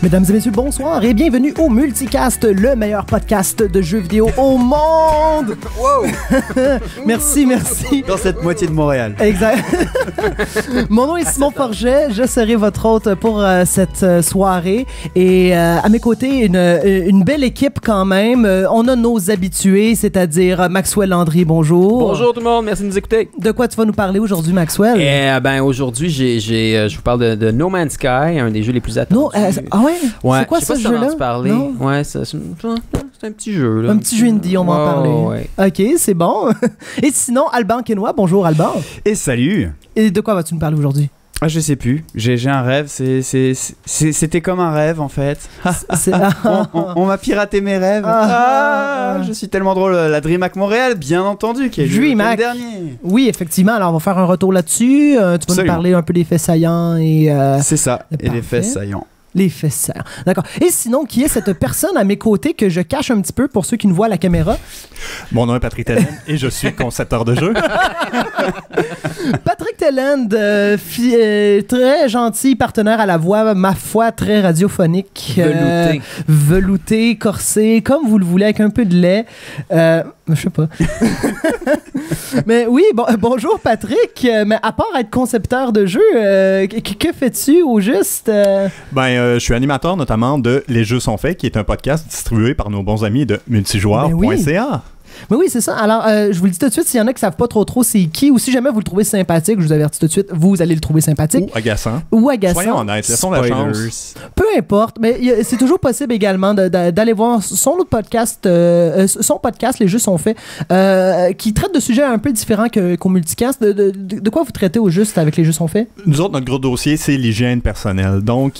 Mesdames et messieurs, bonsoir et bienvenue au Multicast, le meilleur podcast de jeux vidéo au monde. Wow! Merci. Dans cette moitié de Montréal. Exact. Mon nom est Simon Forget, je serai votre hôte pour cette soirée. Et à mes côtés, une belle équipe quand même. On a nos habitués, c'est-à-dire Maxwell Landry, bonjour. Bonjour tout le monde, merci de nous écouter. De quoi tu vas nous parler aujourd'hui, Maxwell? Aujourd'hui, je vous parle de No Man's Sky, un des jeux les plus attendus. C'est quoi ce jeu-là? Parler. Ouais, c'est un petit jeu. Là. Un petit jeu indie, on va en parler. Ouais. Ok, c'est bon. Et sinon, Alban Quénois, bonjour Alban. Et salut! Et de quoi vas-tu nous parler aujourd'hui? Ah, je sais plus. J'ai un rêve. C'était comme un rêve, en fait. On m'a piraté mes rêves. Je suis tellement drôle. La DreamHack Montréal, bien entendu, qui est le dernier. Oui, effectivement. Alors, on va faire un retour là-dessus. Tu vas nous parler un peu des faits saillants. C'est ça, et les faits saillants. Les faits saillants. D'accord. Et sinon, qui est cette personne à mes côtés que je cache un petit peu pour ceux qui nous voient à la caméra? Mon nom est Patrick Telland et je suis concepteur de jeu. Patrick Telland, très gentil partenaire à la voix, ma foi, très radiophonique. Velouté, corsé, comme vous le voulez, avec un peu de lait. Je sais pas. Mais oui, bonjour Patrick. Mais à part être concepteur de jeu, que fais-tu au juste? Je suis animateur notamment de Les Jeux sont faits, qui est un podcast distribué par nos bons amis de multijoueur.ca. Mais oui, c'est ça. Alors, je vous le dis tout de suite, s'il y en a qui savent pas trop c'est qui, ou si jamais vous le trouvez sympathique, je vous avertis tout de suite, vous allez le trouver sympathique. Ou agaçant. Soyons honnêtes, laissons la chance. Peu importe, mais c'est toujours possible également d'aller voir son autre podcast, son podcast, Les Jeux sont faits, qui traite de sujets un peu différents qu'au Multicast. De quoi vous traitez au juste avec Les Jeux sont faits? Nous autres, notre gros dossier, c'est l'hygiène personnelle. Donc,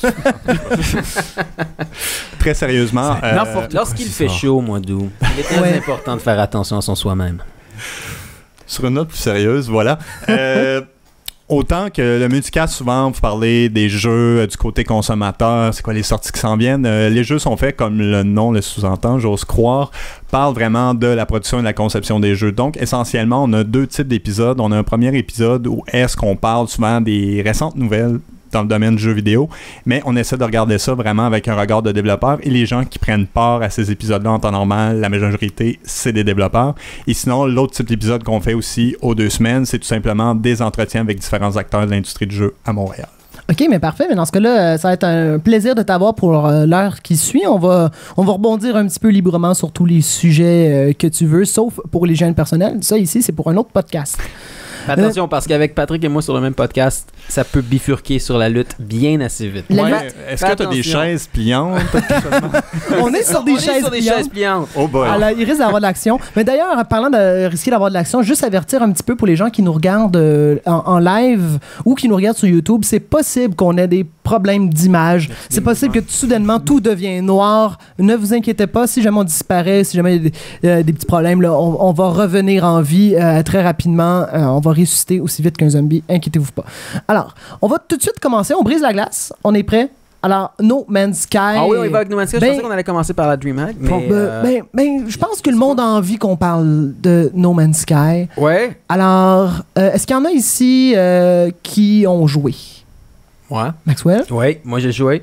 très sérieusement... Lorsqu'il fait chaud au mois d'août, il est très important de faire attention à son soi-même. Sur une note plus sérieuse, voilà. Autant que le Multicast, souvent, vous parlez des jeux du côté consommateur, c'est quoi les sorties qui s'en viennent. Les jeux sont faits, comme le nom le sous-entend, j'ose croire, parle vraiment de la production et de la conception des jeux. Donc, essentiellement, on a deux types d'épisodes. On a un premier épisode où est-ce qu'on parle souvent des récentes nouvelles dans le domaine du jeu vidéo, mais on essaie de regarder ça vraiment avec un regard de développeur, et les gens qui prennent part à ces épisodes-là en temps normal, la majorité, c'est des développeurs. Et sinon, l'autre type d'épisode qu'on fait aussi aux 2 semaines, c'est tout simplement des entretiens avec différents acteurs de l'industrie du jeu à Montréal. OK, mais parfait. Mais dans ce cas-là, ça va être un plaisir de t'avoir pour l'heure qui suit. On va rebondir un petit peu librement sur tous les sujets que tu veux, sauf pour l'hygiène personnelle. Ça, ici, c'est pour un autre podcast. Attention, parce qu'avec Patrick et moi sur le même podcast, ça peut bifurquer sur la lutte bien assez vite. Est-ce que tu as des chaises pliantes? On est sur des chaises pliantes. Oh boy. Alors, il risque d'avoir de l'action. Mais d'ailleurs, en parlant de risquer d'avoir de l'action, juste avertir un petit peu pour les gens qui nous regardent en live ou qui nous regardent sur YouTube, c'est possible qu'on ait des problèmes d'image. C'est possible que soudainement tout devient noir. Ne vous inquiétez pas, si jamais on disparaît, si jamais il y a des petits problèmes, là, on va revenir en vie très rapidement. On va ressusciter aussi vite qu'un zombie. Inquiétez-vous pas. Alors, on va tout de suite commencer. On brise la glace. On est prêt? Alors, No Man's Sky... Ah oui, on va avec No Man's Sky. Je pensais qu'on allait commencer par la DreamHack, mais... je pense que le monde a envie qu'on parle de No Man's Sky. Ouais. Alors, est-ce qu'il y en a ici qui ont joué? Ouais. Maxwell? Oui, moi j'ai joué.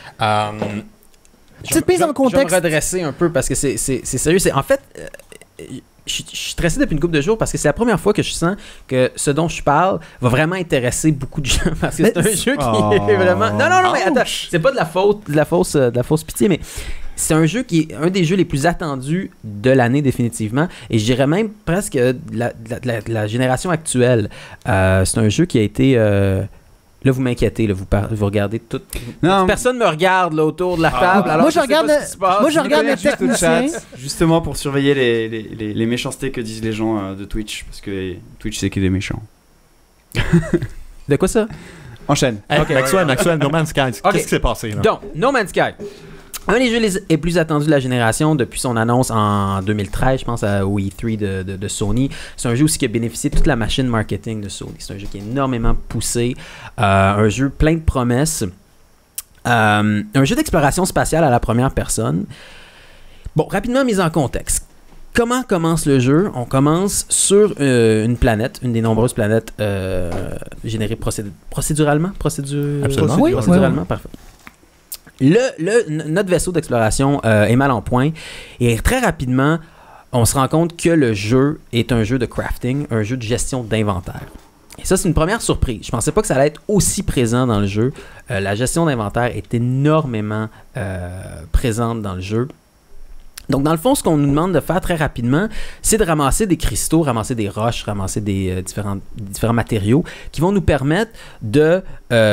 Petite mise en contexte. Je vais me redresser un peu parce que c'est sérieux. En fait... Je suis stressé depuis une couple de jours parce que c'est la première fois que je sens que ce dont je parle va vraiment intéresser beaucoup de gens, parce que c'est un jeu qui est vraiment... Non, mais attends, c'est pas de la fausse pitié, mais c'est un jeu qui est un des jeux les plus attendus de l'année définitivement, et je dirais même presque de la génération actuelle. C'est un jeu qui a été... Là, vous m'inquiétez, là, vous regardez tout. Non, personne me regarde là, autour de la table. Alors moi, je regarde le technicien. Justement pour surveiller les méchancetés que disent les gens de Twitch, parce que Twitch, c'est que des méchants. De quoi ça? Enchaîne. Okay. Maxwell, No Man's Sky. Qu'est-ce qui s'est passé là? Donc, No Man's Sky. Un des jeux les plus attendus de la génération depuis son annonce en 2013, je pense, au E3 de Sony. C'est un jeu aussi qui a bénéficié de toute la machine marketing de Sony. C'est un jeu qui est énormément poussé, un jeu plein de promesses, un jeu d'exploration spatiale à la première personne. Bon, rapidement mise en contexte. Comment commence le jeu? On commence sur une planète, une des nombreuses planètes générées procéduralement. Absolument. Oui, procéduralement, parfait. Notre vaisseau d'exploration est mal en point et très rapidement, on se rend compte que le jeu est un jeu de crafting, un jeu de gestion d'inventaire. Et ça, c'est une première surprise. Je pensais pas que ça allait être aussi présent dans le jeu. La gestion d'inventaire est énormément présente dans le jeu. Donc, dans le fond, ce qu'on nous demande de faire très rapidement, c'est de ramasser des cristaux, ramasser des roches, ramasser des différents matériaux qui vont nous permettre de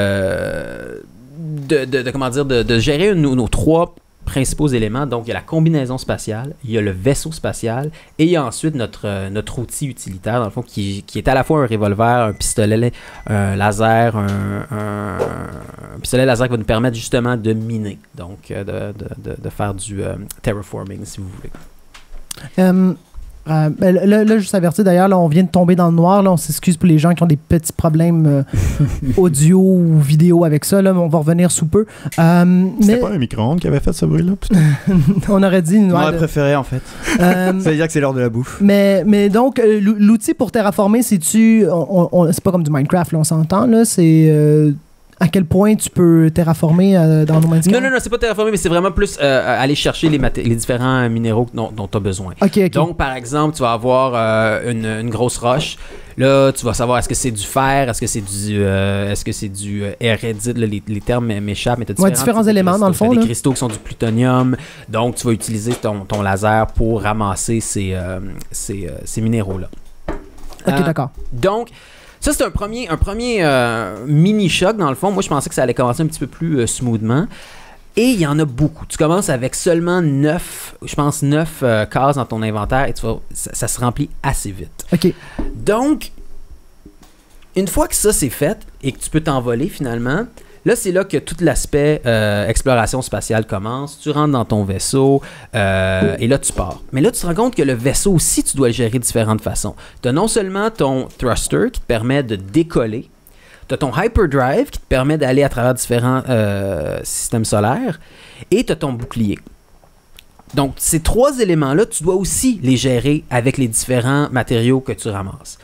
gérer nos 3 principaux éléments. Donc, il y a la combinaison spatiale, il y a le vaisseau spatial et il y a ensuite notre outil utilitaire, dans le fond, qui est à la fois un revolver, un pistolet laser, un pistolet laser qui va nous permettre justement de miner, donc de faire du terraforming, si vous voulez. Là, juste avertir, d'ailleurs, là, on vient de tomber dans le noir. Là, on s'excuse pour les gens qui ont des petits problèmes audio ou vidéo avec ça. Là, mais on va revenir sous peu. C'était pas un micro-ondes qui avait fait ce bruit-là? On aurait dit... On aurait préféré, en fait. Ça veut dire que c'est l'heure de la bouffe. Mais donc, l'outil pour terraformer, c'est-tu... c'est pas comme du Minecraft, là, on s'entend. Là, c'est... à quel point tu peux terraformer dans No Man's Sky? Non, c'est pas terraformer, mais c'est vraiment plus aller chercher les différents minéraux dont tu as besoin. Okay. Donc, par exemple, tu vas avoir une grosse roche. Là, tu vas savoir est-ce que c'est du fer, est-ce que c'est du Eredit, les termes m'échappent, mais tu as différents éléments dans le fond. Des cristaux qui sont du plutonium. Donc, tu vas utiliser ton laser pour ramasser ces minéraux-là. Ok, d'accord. Donc, ça, c'est un premier mini-choc, dans le fond. Moi, je pensais que ça allait commencer un petit peu plus smoothement. Et il y en a beaucoup. Tu commences avec seulement 9 cases dans ton inventaire et ça se remplit assez vite. OK. Donc, une fois que ça, c'est fait et que tu peux t'envoler finalement, là, c'est là que tout l'aspect exploration spatiale commence. Tu rentres dans ton vaisseau et là, tu pars. Mais là, tu te rends compte que le vaisseau aussi, tu dois le gérer de différentes façons. Tu as non seulement ton thruster qui te permet de décoller, tu as ton hyperdrive qui te permet d'aller à travers différents systèmes solaires et tu as ton bouclier. Donc, ces 3 éléments-là, tu dois aussi les gérer avec les différents matériaux que tu ramasses.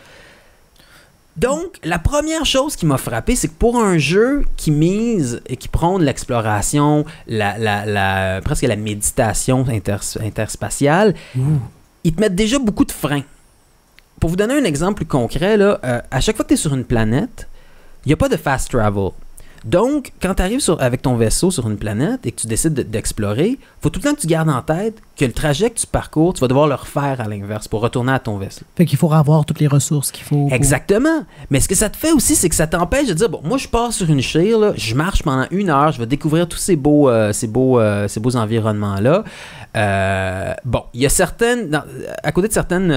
Donc, la première chose qui m'a frappé, c'est que pour un jeu qui mise et qui prône l'exploration, presque la méditation interspatiale, ils te mettent déjà beaucoup de freins. Pour vous donner un exemple plus concret, là, à chaque fois que tu es sur une planète, il n'y a pas de fast travel. Donc, quand tu arrives avec ton vaisseau sur une planète et que tu décides d'explorer, il faut tout le temps que tu gardes en tête que le trajet que tu parcours, tu vas devoir le refaire à l'inverse pour retourner à ton vaisseau. Fait qu'il faut avoir toutes les ressources qu'il faut. Exactement. Mais ce que ça te fait aussi, c'est que ça t'empêche de dire, bon, moi je pars sur une chire, là, je marche pendant 1 heure, je vais découvrir tous ces beaux environnements-là. Bon, il y a à côté de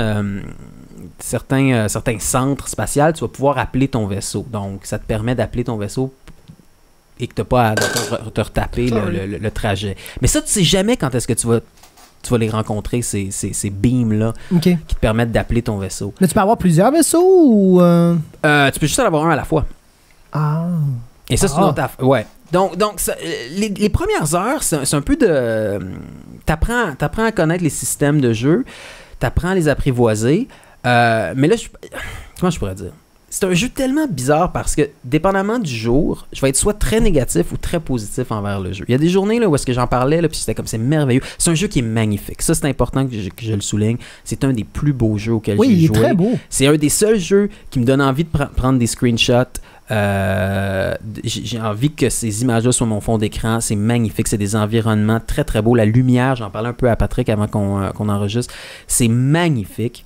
certains centres spatials, tu vas pouvoir appeler ton vaisseau. Donc, ça te permet d'appeler ton vaisseau et que tu n'as pas à te retaper le trajet. Mais ça, tu sais jamais quand est-ce que tu vas les rencontrer, ces beams-là, qui te permettent d'appeler ton vaisseau. Mais tu peux avoir plusieurs vaisseaux ou... Tu peux juste en avoir un à la fois. Ah. Et ça, c'est une autre affaire. Ouais. Donc ça, les premières heures, c'est un peu de... T'apprends à connaître les systèmes de jeu, t'apprends à les apprivoiser, mais là, comment je pourrais dire? C'est un jeu tellement bizarre parce que, dépendamment du jour, je vais être soit très négatif ou très positif envers le jeu. Il y a des journées là, où est-ce que j'en parlais, là, puis c'était comme, c'est merveilleux. C'est un jeu qui est magnifique. Ça, c'est important que je le souligne. C'est un des plus beaux jeux auxquels j'ai joué. Oui, il est très beau. C'est un des seuls jeux qui me donne envie de prendre des screenshots. J'ai envie que ces images-là soient mon fond d'écran. C'est magnifique. C'est des environnements très, très beaux. La lumière, j'en parlais un peu à Patrick avant qu'on enregistre. C'est magnifique.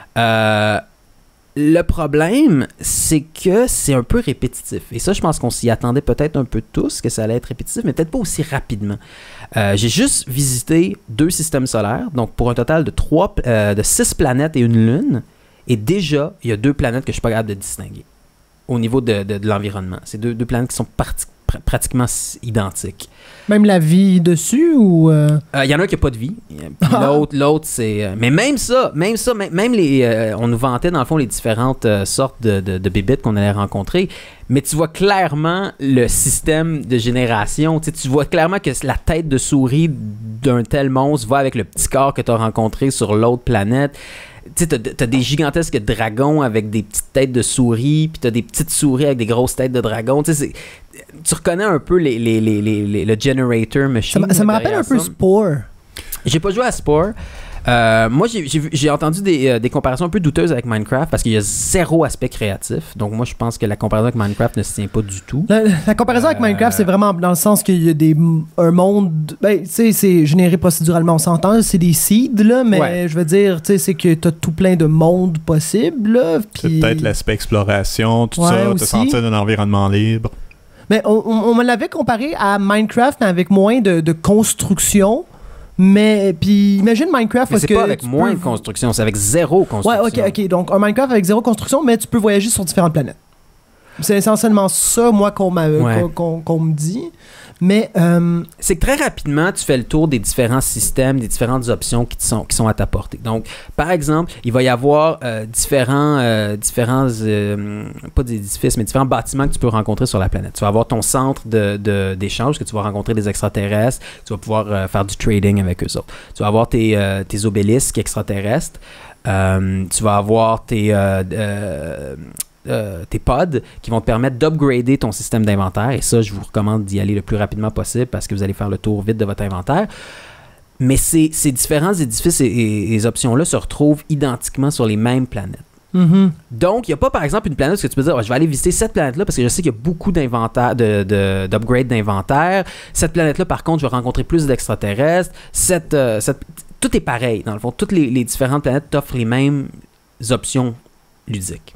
Le problème, c'est que c'est un peu répétitif. Et ça, je pense qu'on s'y attendait peut-être un peu tous, que ça allait être répétitif, mais peut-être pas aussi rapidement. J'ai juste visité 2 systèmes solaires, donc pour un total de 6 planètes et 1 lune. Et déjà, il y a 2 planètes que je ne suis pas capable de distinguer au niveau de l'environnement. C'est deux planètes qui sont pratiquement identiques. Même la vie dessus ou... Il y en a un qui n'a pas de vie. L'autre, c'est... Mais même on nous vantait dans le fond les différentes sortes de bébites qu'on allait rencontrer. Mais tu vois clairement le système de génération. Tu vois clairement que la tête de souris d'un tel monstre va avec le petit corps que tu as rencontré sur l'autre planète. sais, t'as des gigantesques dragons avec des petites têtes de souris, puis t'as des petites souris avec des grosses têtes de dragons. Tu sais, tu reconnais un peu le generator machine. Ça me rappelle un peu Spore. J'ai pas joué à Spore. Moi, j'ai entendu des comparaisons un peu douteuses avec Minecraft parce qu'il y a zéro aspect créatif. Donc, moi, je pense que la comparaison avec Minecraft ne se tient pas du tout. La comparaison avec Minecraft, c'est vraiment dans le sens qu'il y a un monde... Ben, tu sais, c'est généré procéduralement, on s'entend. C'est des seeds, là, mais je veux dire, tu sais, c'est que t'as tout plein de mondes possibles, là. C'est peut-être l'aspect exploration, tout ça, te sentir dans un environnement libre. Mais on me l'avait comparé à Minecraft, mais avec moins de construction. Mais puis imagine Minecraft mais c'est pas avec moins de construction, c'est avec zéro construction. Ouais, ok. Donc un Minecraft avec zéro construction, mais tu peux voyager sur différentes planètes. C'est essentiellement ça, moi, qu'on me dit. Mais c'est que très rapidement, tu fais le tour des différents systèmes, des différentes options qui sont à ta portée. Donc, par exemple, il va y avoir différents pas des édifices, mais différents bâtiments que tu peux rencontrer sur la planète. Tu vas avoir ton centre d'échange, que tu vas rencontrer des extraterrestres, tu vas pouvoir faire du trading avec eux autres. Tu vas avoir tes obélisques extraterrestres. Tu vas avoir tes pods qui vont te permettre d'upgrader ton système d'inventaire, et ça, je vous recommande d'y aller le plus rapidement possible parce que vous allez faire le tour vite de votre inventaire. Mais ces différents édifices et options-là se retrouvent identiquement sur les mêmes planètes. Mm-hmm. Donc, il n'y a pas, par exemple, une planète où tu peux dire je vais aller visiter cette planète-là parce que je sais qu'il y a beaucoup d'upgrade d'inventaire. Cette planète-là, par contre, je vais rencontrer plus d'extraterrestres. Tout est pareil, dans le fond. Toutes les différentes planètes t'offrent les mêmes options ludiques.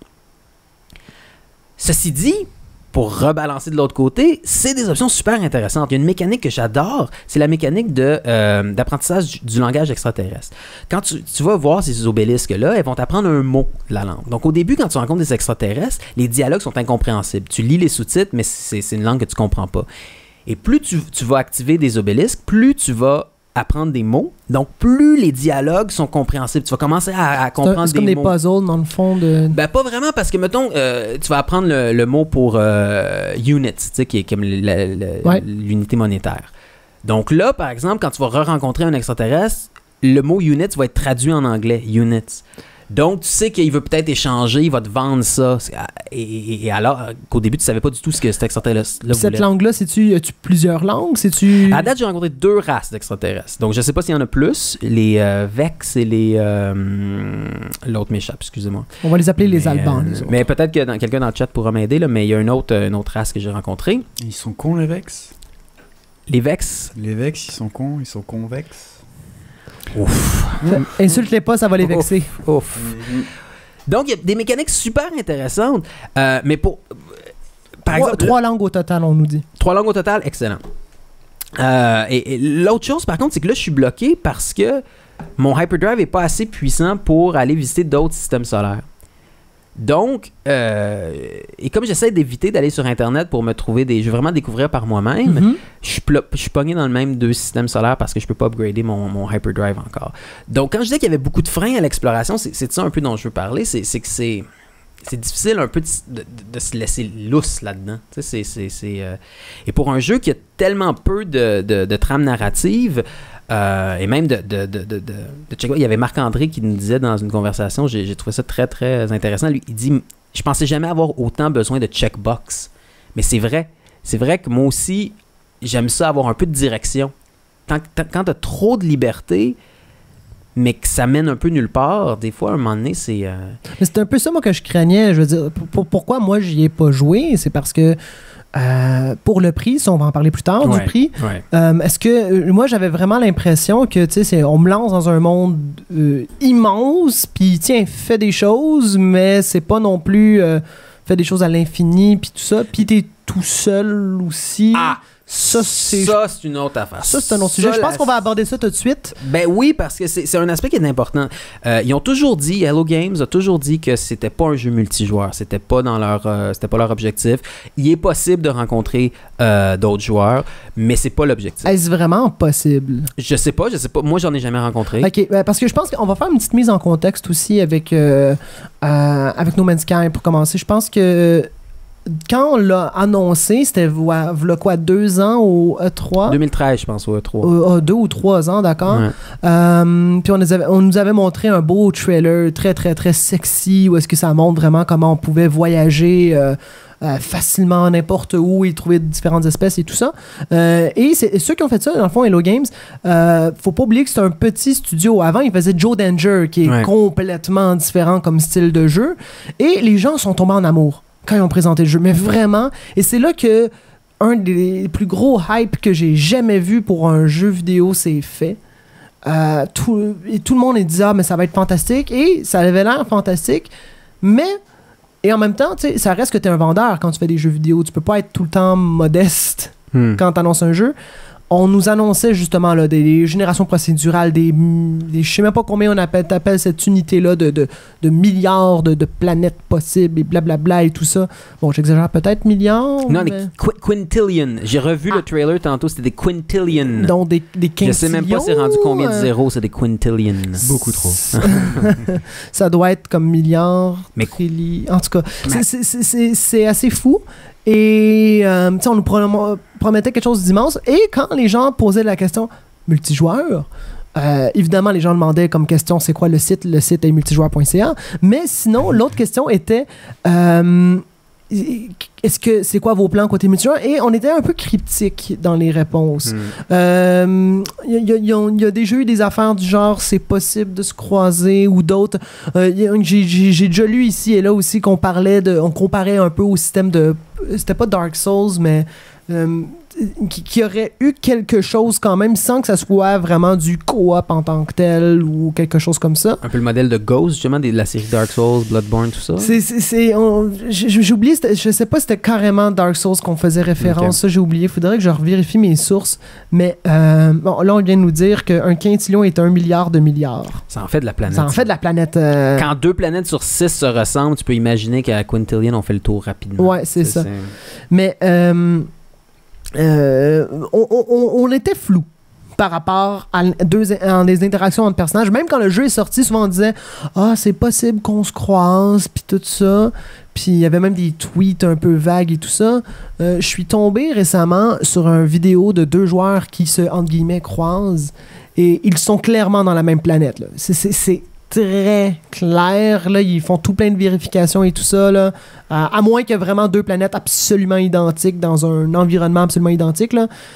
Ceci dit, pour rebalancer de l'autre côté, c'est des options super intéressantes. Il y a une mécanique que j'adore, c'est la mécanique d'apprentissage du langage extraterrestre. Quand tu vas voir ces obélisques-là, elles vont t'apprendre un mot de la langue. Donc au début, quand tu rencontres des extraterrestres, les dialogues sont incompréhensibles. Tu lis les sous-titres, mais c'est une langue que tu comprends pas. Et plus tu vas activer des obélisques, plus tu vas apprendre des mots. Donc, plus les dialogues sont compréhensibles. Tu vas commencer à comprendre des mots. C'est comme des puzzles, dans le fond. Ben, pas vraiment, parce que, mettons, tu vas apprendre le mot pour units, tu sais, qui est comme l'unité monétaire. Donc là, par exemple, quand tu vas re-rencontrer un extraterrestre, le mot units va être traduit en anglais, units. Donc, tu sais qu'il veut peut-être échanger, il va te vendre ça. Et alors qu'au début, tu savais pas du tout ce que cet extraterrestre-là voulait. Cette langue-là, as-tu plusieurs langues? À date, j'ai rencontré 2 races d'extraterrestres. Donc, je sais pas s'il y en a plus. Les Vex et les... L'autre m'échappe, excusez-moi. On va les appeler les Albans, les autres. Mais peut-être que quelqu'un dans le chat pourra m'aider, là, mais il y a une autre race que j'ai rencontrée. Ils sont cons, les Vex? Les Vex? Les Vex, ils sont convexes. Ouf. Insulte-les pas, ça va les vexer. Ouf. Donc, il y a des mécaniques super intéressantes. Mais par exemple... 3 langues au total, on nous dit. 3 langues au total, excellent. Et l'autre chose, par contre, c'est que là, je suis bloqué parce que mon hyperdrive n'est pas assez puissant pour aller visiter d'autres systèmes solaires. Donc, et comme j'essaie d'éviter d'aller sur Internet pour me trouver je veux vraiment découvrir par moi-même, je suis pogné dans le même 2 systèmes solaires parce que je peux pas upgrader mon hyperdrive encore. Donc, quand je disais qu'il y avait beaucoup de freins à l'exploration, c'est de ça un peu dont je veux parler, c'est que c'est difficile un peu de se laisser lousse là-dedans. Et pour un jeu qui a tellement peu de trame narrative, et même il y avait Marc-André qui nous disait dans une conversation, j'ai trouvé ça très très intéressant, lui il dit je pensais jamais avoir autant besoin de checkbox, mais c'est vrai que moi aussi j'aime ça avoir un peu de direction. Quand t'as trop de liberté mais que ça mène un peu nulle part, des fois à un moment donné c'est mais c'est un peu ça moi que je craignais, je veux dire pourquoi moi j'y ai pas joué, c'est parce que pour le prix, si on va en parler plus tard du prix, est-ce que moi j'avais vraiment l'impression que tu sais on me lance dans un monde immense, puis tiens fais des choses, mais c'est pas non plus fais des choses à l'infini puis tout ça, puis t'es tout seul aussi. Ça, c'est une autre affaire. Ça, c'est un autre sujet. Je pense qu'on va aborder ça tout de suite. Ben oui, parce que c'est un aspect qui est important. Ils ont toujours dit, Hello Games a toujours dit que c'était pas un jeu multijoueur. C'était pas leur objectif. Il est possible de rencontrer d'autres joueurs, mais c'est pas l'objectif. Est-ce vraiment possible? Je sais pas. Moi, j'en ai jamais rencontré. OK, parce que je pense qu'on va faire une petite mise en contexte aussi avec No Man's Sky pour commencer. Je pense que quand on l'a annoncé, c'était v'là quoi, 2 ans au E3? 2013, je pense, au E3. 2 ou 3 ans, d'accord. Ouais. Puis on nous avait montré un beau trailer très, très, très sexy, où est-ce que ça montre vraiment comment on pouvait voyager facilement n'importe où et trouver différentes espèces et tout ça. Et ceux qui ont fait ça, dans le fond, Hello Games, faut pas oublier que c'est un petit studio. Avant, ils faisaient Joe Danger, qui est complètement différent comme style de jeu. Et les gens sont tombés en amour quand ils ont présenté le jeu. Mais vraiment, et c'est là que un des plus gros hype que j'ai jamais vu pour un jeu vidéo s'est fait. Tout le monde dit mais ça va être fantastique. Et ça avait l'air fantastique. Mais... Et en même temps, tu sais, ça reste que tu es un vendeur quand tu fais des jeux vidéo. Tu peux pas être tout le temps modeste quand tu annonces un jeu. On nous annonçait justement là, des générations procédurales, je sais même pas combien on appelle cette unité-là de milliards de planètes possibles et blablabla et tout ça. Bon, j'exagère peut-être milliards. Non, des quintillion. J'ai revu le trailer tantôt, c'était des quintillion. Donc des 15 Je sais même pas c'est rendu combien de zéros, c'est des quintillion. Beaucoup trop. Ça doit être comme milliards. Mais en tout cas, c'est assez fou. Et on nous promettait quelque chose d'immense. Et quand les gens posaient la question multijoueur, évidemment, les gens demandaient comme question c'est quoi le site? Le site est multijoueur.ca. Mais sinon, l'autre question était est-ce que c'est quoi vos plans côté multijoueur? Et on était un peu cryptique dans les réponses. Il y a déjà eu des affaires du genre c'est possible de se croiser ou d'autres. J'ai déjà lu ici et là aussi qu'on comparait un peu au système de c'était pas Dark Souls mais qui aurait eu quelque chose quand même sans que ça soit vraiment du co-op en tant que tel ou quelque chose comme ça. Un peu le modèle de Ghost, justement, de la série Dark Souls, Bloodborne, tout ça. J'ai oublié, je sais pas si c'était carrément Dark Souls qu'on faisait référence, okay. Ça j'ai oublié, il faudrait que je revérifie mes sources, mais bon, là on vient de nous dire qu'un quintillion est 1 milliard de milliards. Ça en fait de la planète. Ça en fait de la planète. Quand 2 planètes sur 6 se ressemblent, tu peux imaginer qu'à quintillion on fait le tour rapidement. Ouais, c'est ça. Mais on était flou par rapport à des interactions entre personnages. Même quand le jeu est sorti, souvent on disait c'est possible qu'on se croise, puis tout ça. Puis il y avait même des tweets un peu vagues et tout ça. Je suis tombé récemment sur une vidéo de 2 joueurs qui se, entre guillemets, croisent. Et ils sont clairement dans la même planète, là. C'est très clair, là, ils font tout plein de vérifications et tout ça, là, à moins qu'il y ait vraiment 2 planètes absolument identiques dans un environnement absolument identique,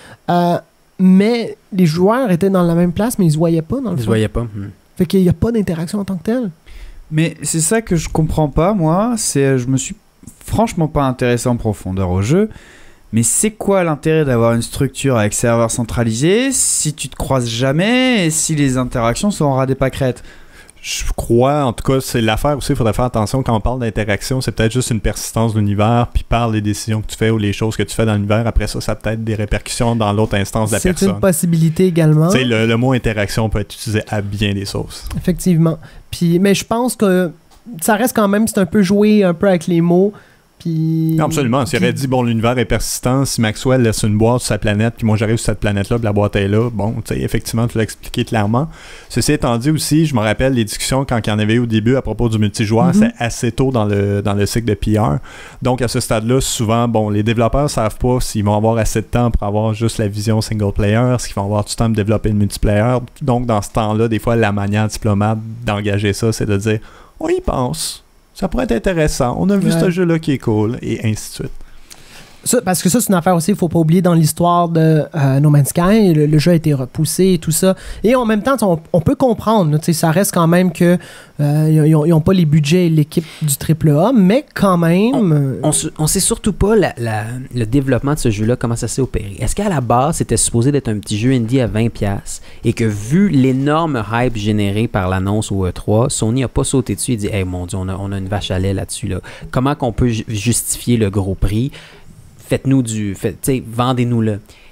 là. Mais les joueurs étaient dans la même place, mais ils se voyaient pas, dans le fond. Ils se voyaient pas. Fait qu'il n'y a pas d'interaction en tant que telle. Mais c'est ça que je comprends pas, moi, je me suis franchement pas intéressé en profondeur au jeu, mais c'est quoi l'intérêt d'avoir une structure avec serveur centralisé si tu te croises jamais et si les interactions sont ras des pâquerettes? Je crois, en tout cas, c'est l'affaire aussi, il faudrait faire attention quand on parle d'interaction, c'est peut-être juste une persistance de l'univers, puis par les décisions que tu fais ou les choses que tu fais dans l'univers, après ça a peut-être des répercussions dans l'autre instance de la personne. C'est une possibilité également. Tu sais, le mot interaction peut être utilisé à bien des sauces. Effectivement. Mais je pense que ça reste quand même, c'est un peu joué un peu avec les mots. Puis, non, absolument. S'il aurait dit, bon, l'univers est persistant, si Maxwell laisse une boîte sur sa planète, puis moi j'arrive sur cette planète-là, puis la boîte est là, bon, tu sais, effectivement, tu l'as expliqué clairement. Ceci étant dit aussi, je me rappelle les discussions quand il y en avait eu au début à propos du multijoueur, c'est assez tôt dans le cycle de PR. Donc, à ce stade-là, souvent, bon, les développeurs savent pas s'ils vont avoir assez de temps pour avoir juste la vision single-player, s'ils vont avoir du temps de développer le multiplayer. Donc, dans ce temps-là, des fois, la manière diplomate d'engager ça, c'est de dire, on y pense. Ça pourrait être intéressant. On a vu ce jeu-là qui est cool, et ainsi de suite. Ça, parce que ça, c'est une affaire aussi, il ne faut pas oublier dans l'histoire de No Man's Sky, le jeu a été repoussé et tout ça. Et en même temps, on peut comprendre, ça reste quand même que ils n'ont pas les budgets et l'équipe du AAA, mais quand même... On sait surtout pas le développement de ce jeu-là, comment ça s'est opéré. Est-ce qu'à la base, c'était supposé d'être un petit jeu indie à 20$ et que vu l'énorme hype généré par l'annonce au E3, Sony n'a pas sauté dessus et dit « Hey, mon Dieu, on a une vache à lait là-dessus. Là. Comment qu'on peut justifier le gros prix? Vendez-nous-le. »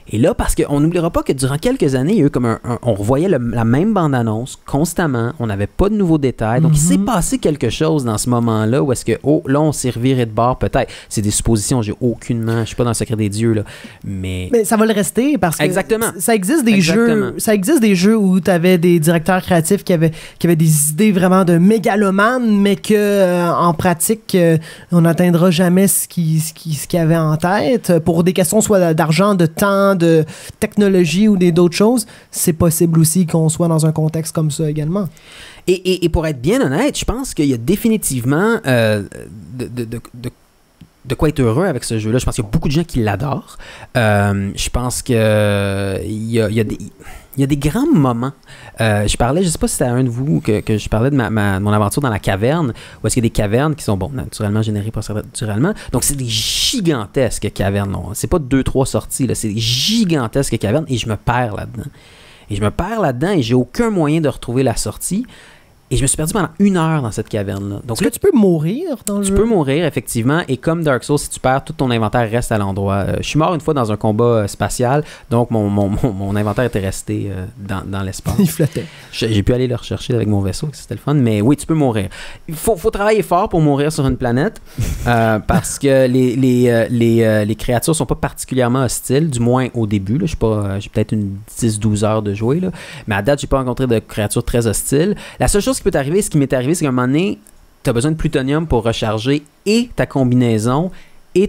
Et là, parce qu'on n'oubliera pas que durant quelques années, il y a eu comme on revoyait la même bande-annonce constamment, on n'avait pas de nouveaux détails. Donc, il s'est passé quelque chose dans ce moment-là où est-ce que, là, on s'est reviré de bord, peut-être. C'est des suppositions, je suis pas dans le secret des dieux, là. Mais ça va le rester parce que exactement. Ça existe des jeux où tu avais des directeurs créatifs qui avaient des idées vraiment de mégalomanes, mais que en pratique, on n'atteindra jamais ce qu'il y avait en tête. Pour des questions soit d'argent, de temps, de technologie ou d'autres choses, c'est possible aussi qu'on soit dans un contexte comme ça également. Et pour être bien honnête, je pense qu'il y a définitivement de quoi être heureux avec ce jeu-là. Je pense qu'il y a beaucoup de gens qui l'adorent. Je pense qu'il y a des grands moments. Je parlais, je sais pas si c'était à un de vous que je parlais de mon aventure dans la caverne, où est-ce qu'il y a des cavernes qui sont, naturellement générées procéduralement. Donc, c'est des gigantesques cavernes. C'est pas 2-3 sorties, là. C'est des gigantesques cavernes et je me perds là-dedans. Et j'ai aucun moyen de retrouver la sortie. Et je me suis perdu pendant 1 heure dans cette caverne-là. Donc, est-ce que tu peux mourir dans le jeu? Tu peux mourir, effectivement. Et comme Dark Souls, si tu perds, tout ton inventaire reste à l'endroit. Je suis mort une fois dans un combat spatial, donc mon inventaire était resté dans l'espace. Il flottait. J'ai pu aller le rechercher avec mon vaisseau, c'était le fun. Mais oui, tu peux mourir. Il faut travailler fort pour mourir sur une planète, parce que les créatures sont pas particulièrement hostiles, du moins au début. Là. J'ai peut-être une 10-12 heures de jouer, là. Mais à date, j'ai pas rencontré de créatures très hostiles. La seule chose qui peut t'arriver, ce qui m'est arrivé, c'est qu'à un moment donné, tu as besoin de plutonium pour recharger et ta combinaison et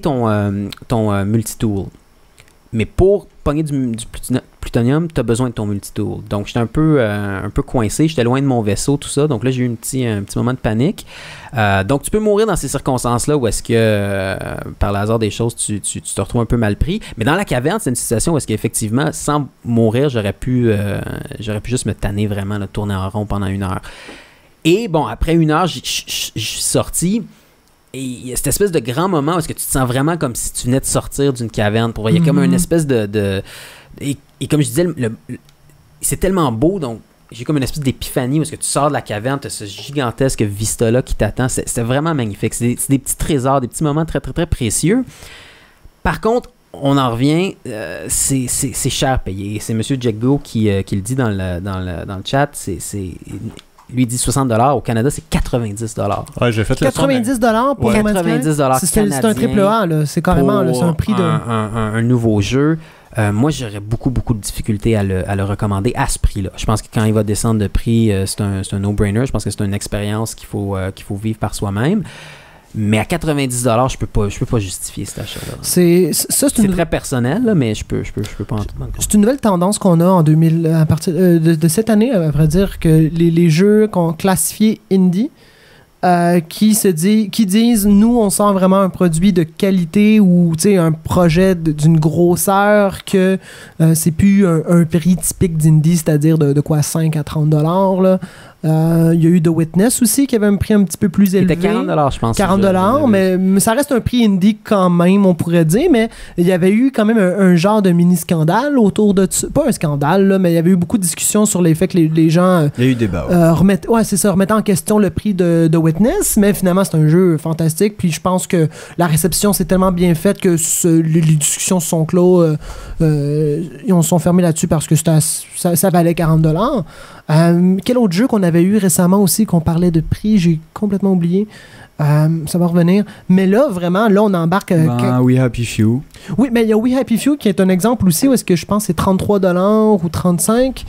ton multitool. Mais pour pogner du plutonium, tu as besoin de ton multitool. Donc, j'étais un peu coincé. J'étais loin de mon vaisseau, tout ça. Donc là, j'ai eu un petit moment de panique. Donc, tu peux mourir dans ces circonstances-là où est-ce que, par le hasard des choses, tu te retrouves un peu mal pris. Mais dans la caverne, c'est une situation où est-ce qu'effectivement, sans mourir, j'aurais pu juste me tanner vraiment, là, tourner en rond pendant 1 heure. Et bon, après 1 heure, je suis sorti. Et il y a cette espèce de grand moment où est-ce que tu te sens vraiment comme si tu venais de sortir d'une caverne. Il y a comme une espèce de et comme je disais, c'est tellement beau, donc j'ai comme une espèce d'épiphanie où est-ce que tu sors de la caverne, tu as ce gigantesque vista-là qui t'attend. C'était vraiment magnifique. C'est des petits trésors, des petits moments très, très, très précieux. Par contre, on en revient, c'est cher payé. C'est M. Jago qui le dit dans le chat. Lui, il dit 60$. Au Canada, c'est 90$. Ouais, j'ai fait le 90$ pour No Man's Sky? 90$ C'est un triple A, là. C'est carrément c'est un prix de... un nouveau jeu. Moi, j'aurais beaucoup, beaucoup de difficultés à le recommander à ce prix-là. Je pense que quand il va descendre de prix, c'est un no-brainer. Je pense que c'est une expérience qu'il faut vivre par soi-même. Mais à 90$, je peux pas justifier cet achat-là. C'est très personnel, là, mais je peux pas en tout cas. C'est une nouvelle tendance qu'on a en 2000, à partir de cette année, à vrai dire, que les jeux qu'on classifie indie, qui disent, nous, on sort vraiment un produit de qualité ou un projet d'une grosseur que c'est plus un prix typique d'indie, c'est-à-dire de quoi 5 à 30$, là. Il y a eu The Witness aussi qui avait un prix un petit peu plus élevé. C'était 40$, je pense. 40$, mais ça reste un prix indie quand même, on pourrait dire. Mais il y avait eu quand même un genre de mini-scandale autour de... Pas un scandale, là, mais il y avait eu beaucoup de discussions sur les faits que les gens... il y a eu débat. remettaient en question le prix de The Witness. Mais finalement, c'est un jeu fantastique. Puis je pense que la réception s'est tellement bien faite que les discussions se sont clos. Ils ont sont fermés là-dessus parce que ça valait 40$. Quel autre jeu qu'on avait eu récemment aussi, qu'on parlait de prix, j'ai complètement oublié. Ça va revenir. Mais là, vraiment, on embarque... We Happy Few. Oui, mais il y a We Happy Few qui est un exemple aussi où est-ce que je pense que c'est 33$ ou 35$.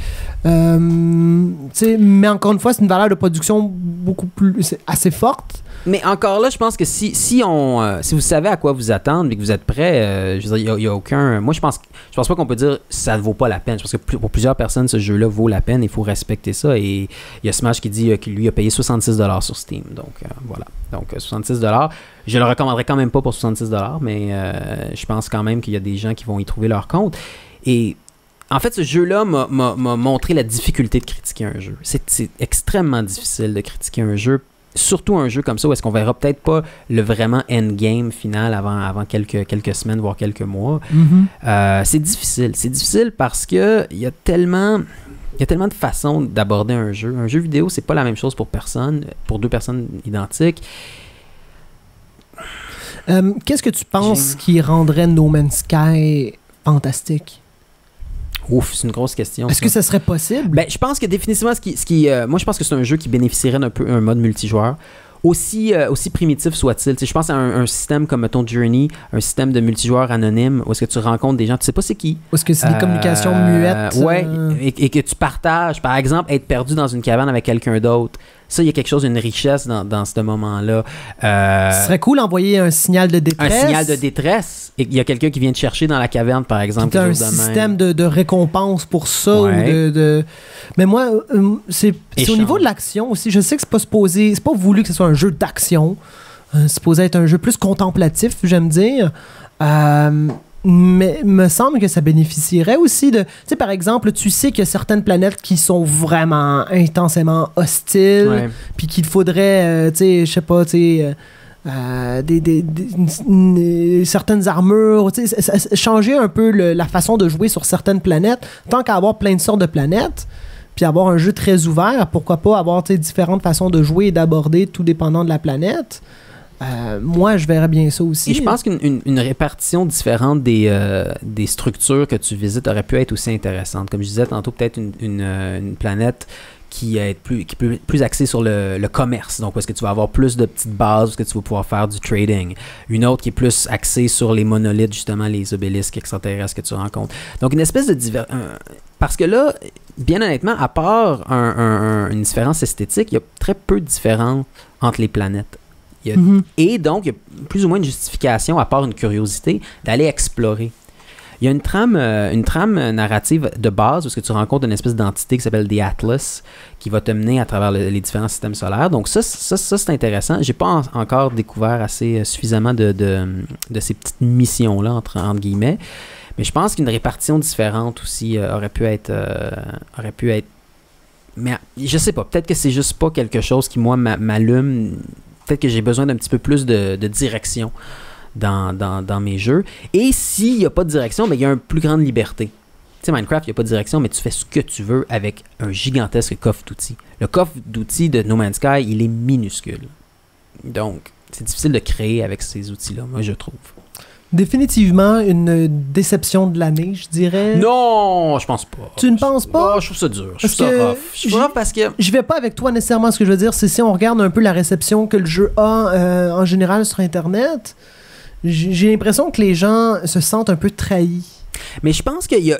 Mais encore une fois, c'est une valeur de production beaucoup plus... assez forte. Mais encore là, je pense que si vous savez à quoi vous attendre et que vous êtes prêt, je veux dire, il y a aucun... Moi, je pense pas qu'on peut dire ça ne vaut pas la peine. Je pense que pour plusieurs personnes, ce jeu-là vaut la peine. Il faut respecter ça. Et il y a Smash qui dit qu'il lui a payé 66$ sur Steam. Donc, voilà. Donc, 66$. Je le recommanderais quand même pas pour 66$, mais je pense quand même qu'il y a des gens qui vont y trouver leur compte. Et... En fait, ce jeu-là m'a montré la difficulté de critiquer un jeu. C'est extrêmement difficile de critiquer un jeu, surtout un jeu comme ça où est-ce qu'on verra peut-être pas le vraiment endgame final avant quelques semaines, voire quelques mois. C'est difficile. C'est difficile parce que il y a tellement de façons d'aborder un jeu. Un jeu vidéo, c'est pas la même chose pour deux personnes identiques. Qu'est-ce que tu penses qui rendrait No Man's Sky fantastique? Ouf, c'est une grosse question. Est-ce que ça serait possible? Ben, je pense que définitivement, moi, je pense que c'est un jeu qui bénéficierait d'un peu un mode multijoueur. Aussi primitif soit-il. Je pense à un système comme ton Journey, un système de multijoueur anonyme où est-ce que tu rencontres des gens, tu sais pas c'est qui. Où est-ce que c'est des communications muettes. Ouais, et que tu partages. Par exemple, être perdu dans une cabane avec quelqu'un d'autre. Ça, il y a quelque chose, une richesse dans ce moment-là. Ce serait cool d'envoyer un signal de détresse. Un signal de détresse. Et il y a quelqu'un qui vient te chercher dans la caverne, par exemple. C'est un système de récompense pour ça. Ouais. Mais moi, c'est au niveau de l'action aussi. Je sais que c'est pas voulu que ce soit un jeu d'action. C'est supposé être un jeu plus contemplatif, j'aime dire. Mais il me semble que ça bénéficierait aussi de... Tu sais, par exemple, tu sais qu'il y a certaines planètes qui sont vraiment intensément hostiles, puis qu'il faudrait, tu sais, je sais pas, tu sais, certaines armures, tu sais, changer un peu la façon de jouer sur certaines planètes, tant qu'à avoir plein de sortes de planètes, puis avoir un jeu très ouvert, pourquoi pas avoir, tu sais, différentes façons de jouer et d'aborder, tout dépendant de la planète. Moi, je verrais bien ça aussi. Et je pense qu'une répartition différente des structures que tu visites aurait pu être aussi intéressante. Comme je disais tantôt, peut-être une planète qui est plus axée sur le commerce. Donc, où est-ce que tu vas avoir plus de petites bases, où est-ce que tu vas pouvoir faire du trading. Une autre qui est plus axée sur les monolithes, justement, les obélisques extraterrestres que tu rencontres. Donc, une espèce de parce que là, bien honnêtement, à part une différence esthétique, il y a très peu de différence entre les planètes. Et donc, il y a plus ou moins une justification, à part une curiosité, d'aller explorer. Il y a une trame narrative de base où tu rencontres une espèce d'entité qui s'appelle The Atlas, qui va te mener à travers les différents systèmes solaires. Donc ça c'est intéressant. J'ai pas encore découvert suffisamment de ces petites missions-là, entre guillemets. Mais je pense qu'une répartition différente aussi aurait pu être... Mais je sais pas, peut-être que c'est juste pas quelque chose qui, moi, m'allume... Peut-être que j'ai besoin d'un petit peu plus de direction dans mes jeux. Et s'il n'y a pas de direction, il y a une plus grande liberté. Tu sais, Minecraft, il n'y a pas de direction, mais tu fais ce que tu veux avec un gigantesque coffre d'outils. Le coffre d'outils de No Man's Sky, il est minuscule. Donc, c'est difficile de créer avec ces outils-là, moi, je trouve. Définitivement une déception de l'année, je dirais. Non, je pense pas. Tu ne penses pas? Je trouve ça dur. Je trouve ça rough. Je trouve rough parce que... Je vais pas avec toi nécessairement. Ce que je veux dire, c'est si on regarde un peu la réception que le jeu a en général sur Internet, j'ai l'impression que les gens se sentent un peu trahis. Mais je pense qu'il y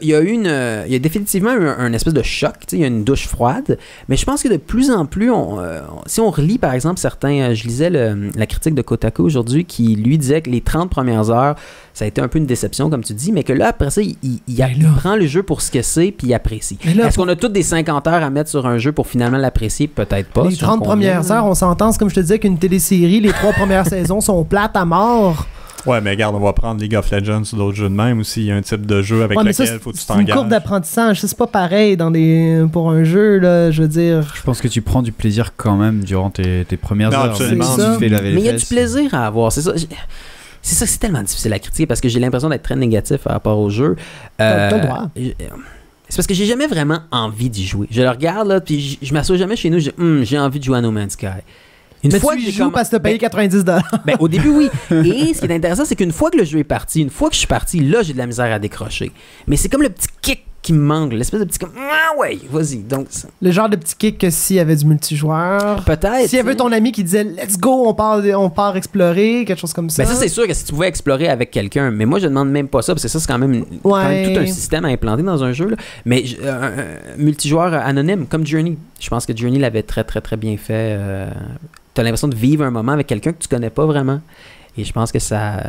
a définitivement un espèce de choc, il y a une douche froide, mais je pense que de plus en plus, si on relit par exemple certains, je lisais la critique de Kotaku aujourd'hui qui lui disait que les 30 premières heures, ça a été un peu une déception comme tu dis, mais que là après ça, il prend le jeu pour ce que c'est puis il apprécie. Est-ce qu'on a toutes des 50 heures à mettre sur un jeu pour finalement l'apprécier? Peut-être pas. Les 30 premières heures, on s'entend, comme je te disais, qu'une télésérie, les 3 premières saisons sont plates à mort. Ouais, mais regarde, on va prendre League of Legends ou d'autres jeux de même aussi. Il y a un type de jeu avec lequel il faut que tu t'engages. C'est une courbe d'apprentissage. C'est pas pareil pour un jeu, là, je veux dire. Je pense que tu prends du plaisir quand même durant tes premières heures. Absolument. Mais il y a du plaisir à avoir. C'est ça. C'est tellement difficile à critiquer parce que j'ai l'impression d'être très négatif par rapport au jeu. T'as le droit. C'est parce que j'ai jamais vraiment envie d'y jouer. Je le regarde, là, puis je m'assois jamais chez nous. J'ai envie de jouer à No Man's Sky. Mais tu y joues parce que t'as payé $90. Au début, oui. Et ce qui est intéressant, c'est qu'une fois que le jeu est parti, une fois que je suis parti, là, j'ai de la misère à décrocher. Mais c'est comme le petit kick qui me manque, l'espèce de petit comme ah ouais, vas-y. Donc le genre de petit kick que s'il y avait du multijoueur. Peut-être. S'il y avait ton ami qui disait let's go, on part explorer, quelque chose comme ça. Ben ça c'est sûr que si tu pouvais explorer avec quelqu'un, mais moi je demande même pas ça parce que ça c'est quand même tout un système à implanter dans un jeu là. Mais multijoueur anonyme comme Journey, je pense que Journey l'avait très très très bien fait. T'as l'impression de vivre un moment avec quelqu'un que tu connais pas vraiment. Et je pense que ça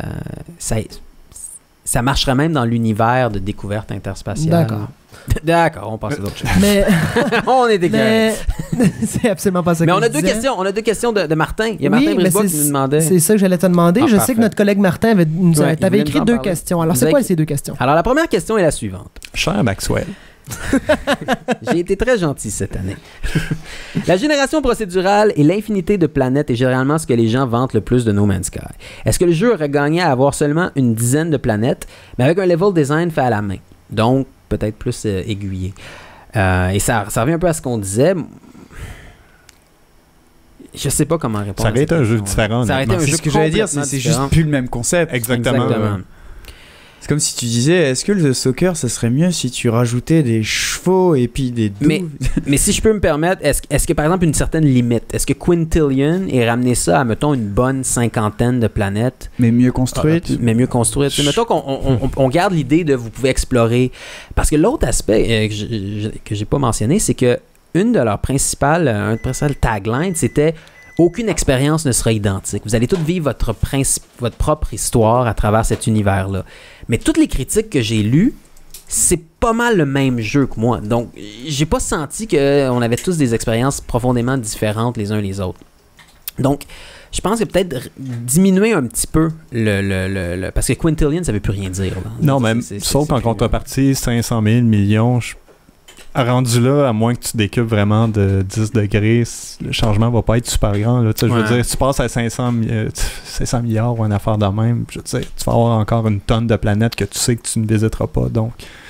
marcherait même dans l'univers de découverte interspatiale. D'accord, on passe à d'autres choses. Mais on est dégueulasse. C'est absolument pas ça. Mais on a deux questions de Martin. Il y a Martin Brisbois qui nous demandait. C'est ça que j'allais te demander. Je sais que notre collègue Martin t'avait écrit 2 questions. Alors c'est quoi ces 2 questions? Alors la première question est la suivante. Cher Maxwell. J'ai été très gentil cette année. La génération procédurale et l'infinité de planètes est généralement ce que les gens vantent le plus de No Man's Sky. Est-ce que le jeu aurait gagné à avoir seulement une dizaine de planètes, mais avec un level design fait à la main? Donc, peut-être plus aiguillé. Et ça revient un peu à ce qu'on disait. Je sais pas comment répondre. Ça aurait été un jeu différent. Ça aurait été un jeu ce que j'allais dire, c'est juste plus le même concept. Exactement. C'est comme si tu disais, est-ce que le soccer, ça serait mieux si tu rajoutais des chevaux et puis des douves? Mais si je peux me permettre, est-ce que par exemple une certaine limite, est-ce que Quintillion ait ramené ça à, mettons, une bonne 50aine de planètes? Mais mieux construites. Mais mieux construites. Mettons qu'on garde l'idée de vous pouvez explorer. Parce que l'autre aspect que j'ai pas mentionné, c'est que un de leurs principales taglines, c'était aucune expérience ne sera identique. Vous allez tous vivre votre propre histoire à travers cet univers-là. Mais toutes les critiques que j'ai lues, c'est pas mal le même jeu que moi. Donc, j'ai pas senti qu'on avait tous des expériences profondément différentes les uns les autres. Donc, je pense que peut-être diminuer un petit peu parce que Quintillion, ça veut plus rien dire. Là. Non, même, sauf en contrepartie, 500 000 millions, rendu là, à moins que tu décupes vraiment de 10 degrés, le changement va pas être super grand. Là. Je veux dire, si tu passes à 500 milliards ou une affaire de même, je veux dire, tu vas avoir encore une tonne de planètes que tu sais que tu ne visiteras pas. Donc,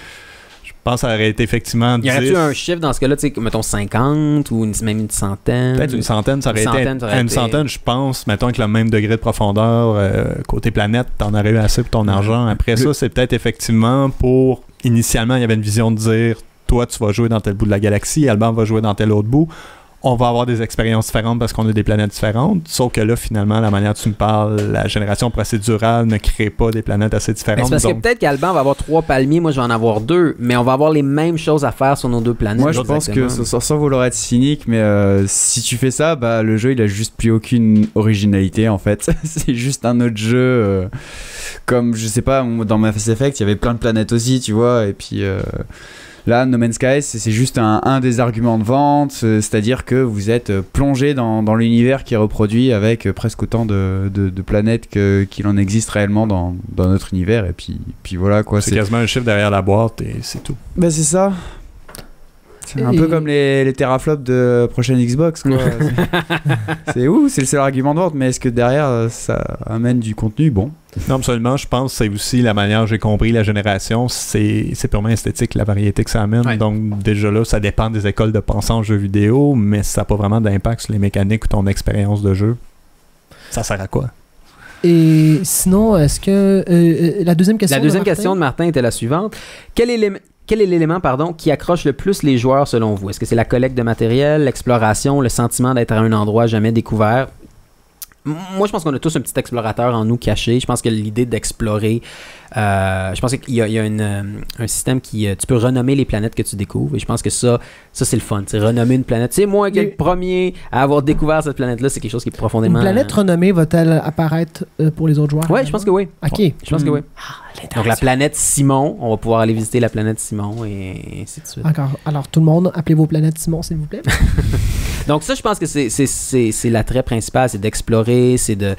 je pense que ça aurait été effectivement 10. Y aurait-tu un chiffre dans ce cas-là, mettons 50 ou même une centaine? Peut-être une centaine, ça aurait été. À une centaine, je pense, mettons avec le même degré de profondeur, côté planète, t'en aurais eu assez pour ton argent. Après ça, c'est peut-être effectivement pour. Initialement, il y avait une vision de dire toi, tu vas jouer dans tel bout de la galaxie, Alban va jouer dans tel autre bout. On va avoir des expériences différentes parce qu'on a des planètes différentes. Sauf que là, finalement, la manière dont tu me parles, la génération procédurale ne crée pas des planètes assez différentes. C'est parce que peut-être qu'Alban va avoir 3 palmiers, moi je vais en avoir 2, mais on va avoir les mêmes choses à faire sur nos 2 planètes. Moi, je pense que, sans vouloir être cynique, mais si tu fais ça, le jeu, il a juste plus aucune originalité, en fait. C'est juste un autre jeu. Comme, je sais pas, dans Mass Effect, il y avait plein de planètes aussi, tu vois, et puis... Là, No Man's Sky, c'est juste un des arguments de vente, c'est-à-dire que vous êtes plongé dans l'univers qui est reproduit avec presque autant de planètes qu'il en existe réellement dans notre univers, et puis voilà quoi. C'est quasiment un chiffre derrière la boîte et c'est tout. Ben c'est ça. C'est un peu comme les teraflops de prochaine Xbox, quoi. C'est le seul argument de vente, mais est-ce que derrière ça amène du contenu? Bon. Non, absolument. Je pense que c'est aussi la manière, j'ai compris, la génération, c'est purement esthétique, la variété que ça amène. Ouais. Donc, déjà là, ça dépend des écoles de pensée en jeux vidéo, mais ça n'a pas vraiment d'impact sur les mécaniques ou ton expérience de jeu. Ça sert à quoi? Et sinon, est-ce que... la deuxième question de Martin était la suivante. Quel est l'élément qui accroche le plus les joueurs selon vous? Est-ce que c'est la collecte de matériel, l'exploration, le sentiment d'être à un endroit jamais découvert? Moi, je pense qu'on a tous un petit explorateur en nous caché. Je pense que l'idée d'explorer, je pense qu'il y a un système qui... tu peux renommer les planètes que tu découvres. Et je pense que ça c'est le fun. Renommer une planète. C'est moi qui est le premier à avoir découvert cette planète-là. C'est quelque chose qui est profondément... Une planète renommée va-t-elle apparaître pour les autres joueurs? Oui, je pense que oui. OK. Je pense que oui. Donc, la planète Simon, on va pouvoir aller visiter la planète Simon et ainsi de suite. Alors, tout le monde, appelez vos planètes Simon, s'il vous plaît. Donc, ça, je pense que c'est l'attrait principal, c'est d'explorer, c'est de...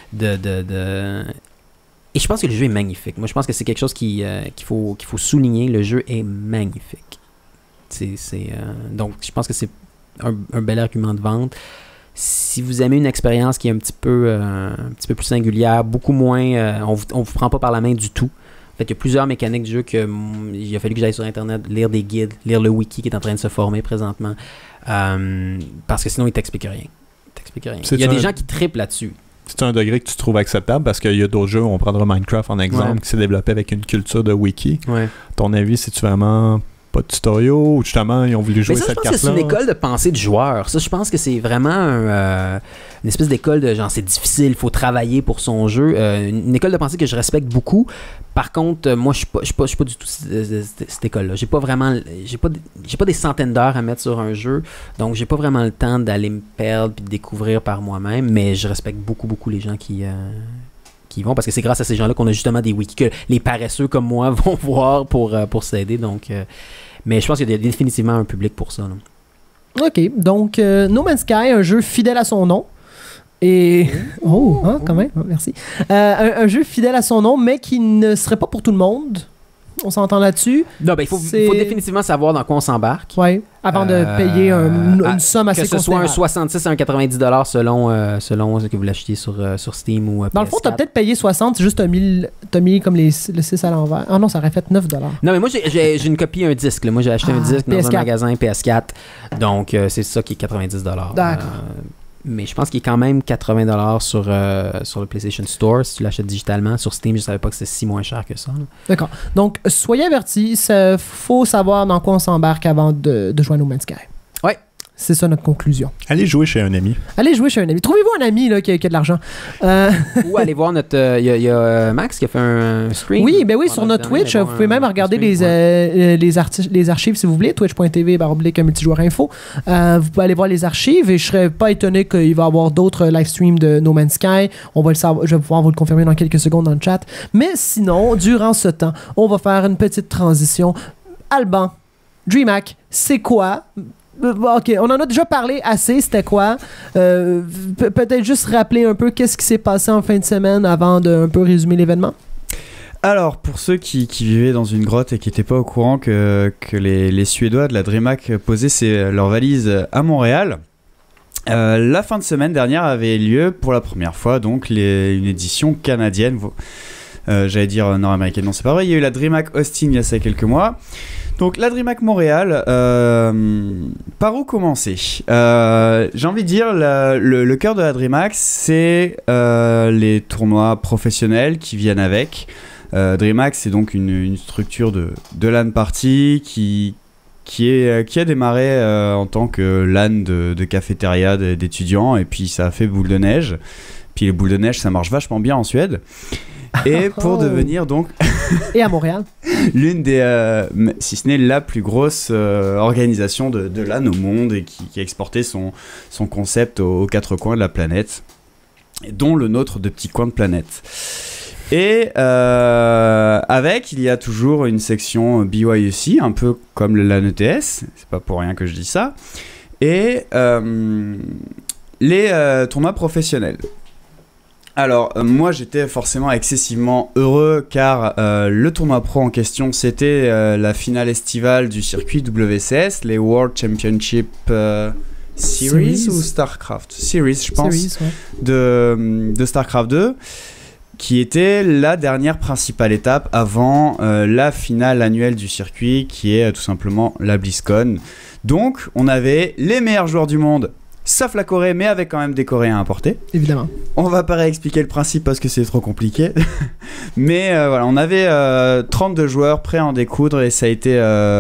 Et je pense que le jeu est magnifique. Moi, je pense que c'est quelque chose qu'il faut souligner. Le jeu est magnifique. Donc, je pense que c'est un bel argument de vente. Si vous aimez une expérience qui est un petit peu plus singulière, beaucoup moins... on vous prend pas par la main du tout. En fait, il y a plusieurs mécaniques du jeu il a fallu que j'aille sur Internet, lire des guides, lire le wiki qui est en train de se former présentement. Parce que sinon, il t'explique rien. Il y a des gens qui trippent là-dessus. C'est un degré que tu trouves acceptable parce qu'il y a d'autres jeux, on prendra Minecraft en exemple, qui s'est développé avec une culture de wiki. Ouais. Ton avis, c'est-tu vraiment pas de tutoriel ou justement ils ont voulu jouer cette carte-là? Je pense que c'est une école de pensée de joueur. Ça, je pense que c'est vraiment une espèce d'école de genre c'est difficile, il faut travailler pour son jeu. Une école de pensée que je respecte beaucoup. Par contre, moi, je suis pas du tout cette école-là. J'ai pas des centaines d'heures à mettre sur un jeu, donc j'ai pas vraiment le temps d'aller me perdre et de découvrir par moi-même. Mais je respecte beaucoup les gens qui y vont parce que c'est grâce à ces gens-là qu'on a justement des wikis que les paresseux comme moi vont voir pour s'aider. Donc, mais je pense qu'il y a définitivement un public pour ça. Là. OK. Donc, No Man's Sky, un jeu fidèle à son nom. Et... quand même, merci. Un jeu fidèle à son nom, mais qui ne serait pas pour tout le monde. On s'entend là-dessus. Non, ben, il faut définitivement savoir dans quoi on s'embarque. Oui, avant de payer une somme assez considérable. Que ce soit un 66 à un 90$ selon ce que vous l'achetiez sur Steam ou PS4. Dans le fond, tu as peut-être payé 60, c'est juste t'as mis comme le 6 à l'envers. Ah non, ça aurait fait 9$. Non, mais moi, j'ai une copie, un disque. Là. Moi, j'ai acheté un disque dans un magasin PS4. Donc, c'est ça qui est 90$. D'accord. Mais je pense qu'il est quand même 80$ sur le PlayStation Store si tu l'achètes digitalement. Sur Steam, je savais pas que c'était si moins cher que ça. D'accord. Donc, soyez avertis, il faut savoir dans quoi on s'embarque avant de jouer à No Man's Sky. Ouais. C'est ça notre conclusion. Allez jouer chez un ami. Allez jouer chez un ami. Trouvez-vous un ami là, qui a de l'argent. Ou allez voir notre... Il y a Max qui a fait un screen. Oui, ben oui, sur notre Twitch, vous pouvez même regarder les archives si vous voulez. Twitch.tv/multijoueur-info. Vous pouvez aller voir les archives et je serais pas étonné qu'il va y avoir d'autres live streams de No Man's Sky. On va le savoir, je vais pouvoir vous le confirmer dans quelques secondes dans le chat. Mais sinon, durant ce temps, on va faire une petite transition. Alban, DreamHack, c'est quoi? Ok, on en a déjà parlé assez, c'était quoi? Peut-être juste rappeler un peu qu'est-ce qui s'est passé en fin de semaine avant de un peu résumer l'événement? Alors, pour ceux qui vivaient dans une grotte et qui n'étaient pas au courant que les Suédois de la DreamHack posaient leurs valises à Montréal, la fin de semaine dernière avait lieu pour la première fois donc une édition canadienne. J'allais dire nord-américaine, non c'est pas vrai, il y a eu la DreamHack Austin il y a ça quelques mois. Donc la DreamHack Montréal, par où commencer? J'ai envie de dire, le cœur de la DreamHack, c'est les tournois professionnels qui viennent avec. DreamHack, c'est donc une structure de LAN party qui a démarré en tant que LAN de cafétéria d'étudiants, et puis ça a fait boule de neige. Puis les boules de neige, ça marche vachement bien en Suède. Et pour devenir donc... Et à Montréal. L'une des, si ce n'est la plus grosse organisation de LAN au monde et qui a exporté son concept aux quatre coins de la planète, dont le nôtre de petit coin de planète. Et avec, il y a toujours une section BYOC, un peu comme le LAN ETS, c'est pas pour rien que je dis ça, et les tournois professionnels. Alors, moi j'étais forcément excessivement heureux car le tournoi pro en question c'était la finale estivale du circuit WCS, les World Championship Series ou StarCraft Series, je pense, Series, ouais. de StarCraft 2, qui était la dernière principale étape avant la finale annuelle du circuit qui est tout simplement la BlizzCon. Donc, on avait les meilleurs joueurs du monde, sauf la Corée, mais avec quand même des Coréens importés. Évidemment. On va pas réexpliquer le principe parce que c'est trop compliqué. Mais voilà, on avait 32 joueurs prêts à en découdre et ça a été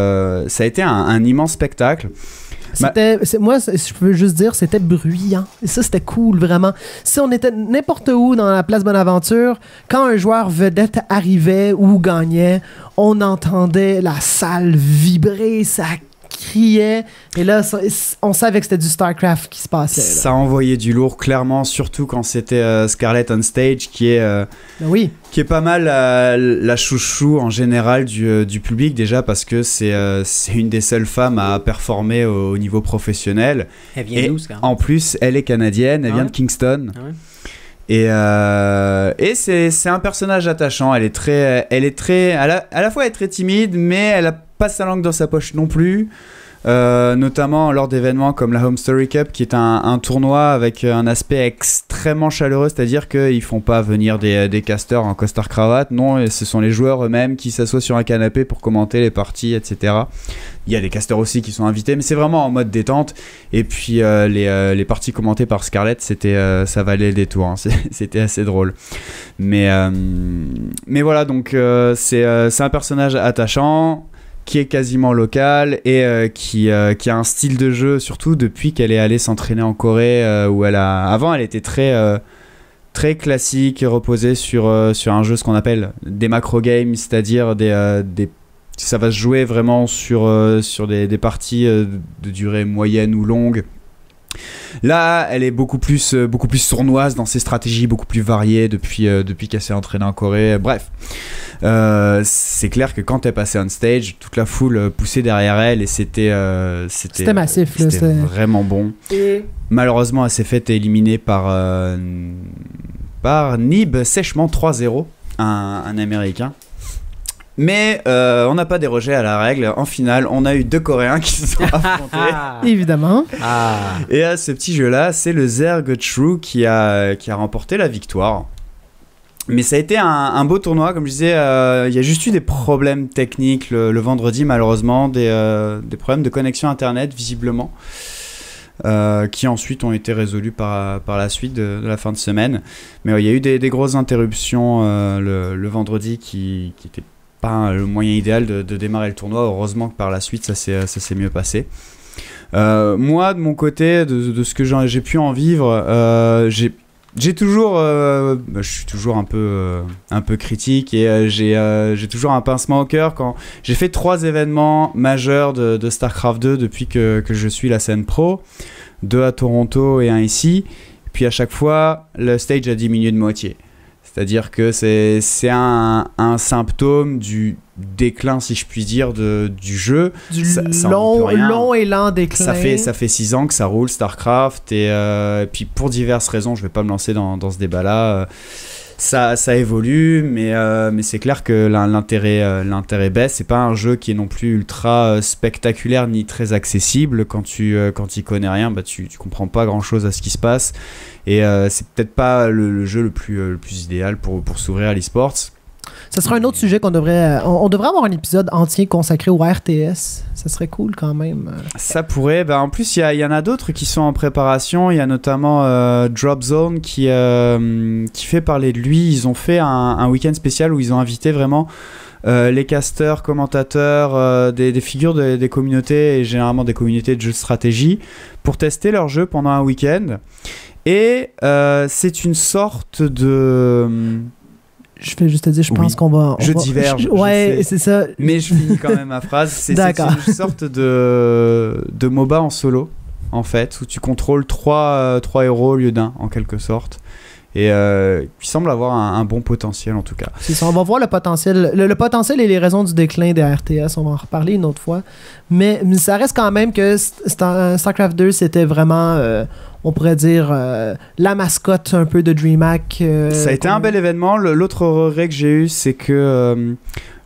un immense spectacle. Moi, je peux juste dire, c'était bruyant. Et ça, c'était cool, vraiment. Si on était n'importe où dans la place Bonaventure, quand un joueur vedette arrivait ou gagnait, on entendait la salle vibrer, ça criait, et là on savait que c'était du StarCraft qui se passait là. Ça envoyait du lourd clairement, surtout quand c'était Scarlett on stage qui est pas mal la chouchou en général du public, déjà parce que c'est une des seules femmes à performer au niveau professionnel. Elle vient d'où, Scarlett? En plus elle est canadienne, elle vient de Kingston. Et c'est un personnage attachant. Elle est très à la fois elle est très timide, mais elle a pas sa langue dans sa poche non plus. Notamment lors d'événements comme la Home Story Cup, qui est un tournoi avec un aspect extrêmement chaleureux, c'est-à-dire qu'ils font pas venir des casteurs en costard cravate, non, ce sont les joueurs eux-mêmes qui s'assoient sur un canapé pour commenter les parties, etc. Il y a des casteurs aussi qui sont invités, mais c'est vraiment en mode détente. Et puis les parties commentées par Scarlett, ça valait le détour, hein. C'était assez drôle. Mais voilà, donc c'est un personnage attachant, qui est quasiment local et qui a un style de jeu, surtout depuis qu'elle est allée s'entraîner en Corée, où avant elle était très classique, reposée sur un jeu, ce qu'on appelle des macro games, c'est-à-dire ça va se jouer vraiment sur des parties de durée moyenne ou longue. Là, elle est beaucoup plus sournoise dans ses stratégies, beaucoup plus variées depuis qu'elle s'est entraînée en Corée. Bref, c'est clair que quand elle passait on stage, toute la foule poussait derrière elle et c'était massif. C'était vraiment bon. Et malheureusement, elle s'est faite éliminer par Nib sèchement 3-0, un Américain. Mais on n'a pas dérogé à la règle. En finale, on a eu 2 Coréens qui se sont affrontés. Évidemment. Et à ce petit jeu-là, c'est le Zerg True qui a remporté la victoire. Mais ça a été un beau tournoi, comme je disais. Il y a juste eu des problèmes techniques le vendredi, malheureusement, des problèmes de connexion internet, visiblement. qui ensuite ont été résolus par la suite de la fin de semaine. Mais il y a eu des grosses interruptions le vendredi qui n'étaient pas le moyen idéal de démarrer le tournoi. Heureusement que par la suite ça s'est mieux passé. Moi de mon côté, de ce que j'ai pu en vivre, j'ai toujours, je suis toujours un peu critique et j'ai toujours un pincement au cœur quand j'ai fait 3 événements majeurs de StarCraft 2 depuis que je suis la scène pro, 2 à Toronto et 1 ici, puis à chaque fois le stage a diminué de moitié. C'est-à-dire que c'est un symptôme du déclin, si je puis dire, du jeu. Ça long et lent déclin. Ça fait 6 ans que ça roule, StarCraft, et puis pour diverses raisons, je ne vais pas me lancer dans ce débat-là. Ça évolue, mais c'est clair que l'intérêt baisse. C'est pas un jeu qui est non plus ultra spectaculaire ni très accessible. Quand tu connais rien, tu comprends pas grand-chose à ce qui se passe. Et c'est peut-être pas le jeu le plus idéal pour s'ouvrir à l'e-sports. Ça serait un autre sujet qu'on devrait... On devrait avoir un épisode entier consacré au RTS. Ça serait cool quand même. Ça pourrait. En plus, il y en a d'autres qui sont en préparation. Il y a notamment Drop Zone qui fait parler de lui. Ils ont fait un week-end spécial où ils ont invité vraiment les casteurs, commentateurs, des figures des communautés et généralement des communautés de jeux de stratégie pour tester leur jeu pendant un week-end. Et c'est une sorte de... Je vais juste te dire, je pense qu'on va... Je diverge. Ouais, c'est ça. Mais je finis quand même ma phrase. C'est une sorte de MOBA en solo, en fait, où tu contrôles 3 héros au lieu d'un, en quelque sorte. Et il semble avoir un bon potentiel, en tout cas. C'est ça, on va voir le potentiel. Le potentiel et les raisons du déclin des RTS, on va en reparler une autre fois. Mais ça reste quand même que StarCraft 2, c'était vraiment... on pourrait dire la mascotte un peu de DreamHack. Ça a été un bel événement. L'autre regret que j'ai eu, c'est que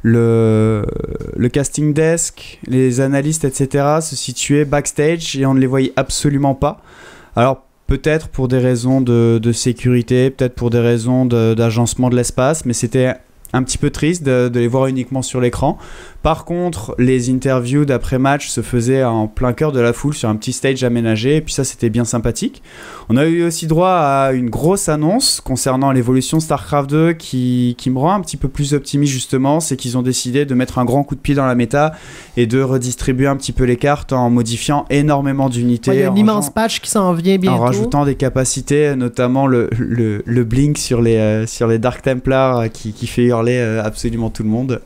le casting desk, les analystes, etc. se situaient backstage et on ne les voyait absolument pas. Alors peut-être pour des raisons de sécurité, peut-être pour des raisons d'agencement de l'espace, mais c'était un petit peu triste de les voir uniquement sur l'écran. Par contre, les interviews d'après-match se faisaient en plein cœur de la foule sur un petit stage aménagé, et puis ça, c'était bien sympathique. On a eu aussi droit à une grosse annonce concernant l'évolution de StarCraft 2 qui me rend un petit peu plus optimiste, justement. C'est qu'ils ont décidé de mettre un grand coup de pied dans la méta et de redistribuer un petit peu les cartes en modifiant énormément d'unités. Il y a un immense patch qui s'en vient bientôt. En rajoutant des capacités, notamment le blink sur les Dark Templars qui fait hurler absolument tout le monde.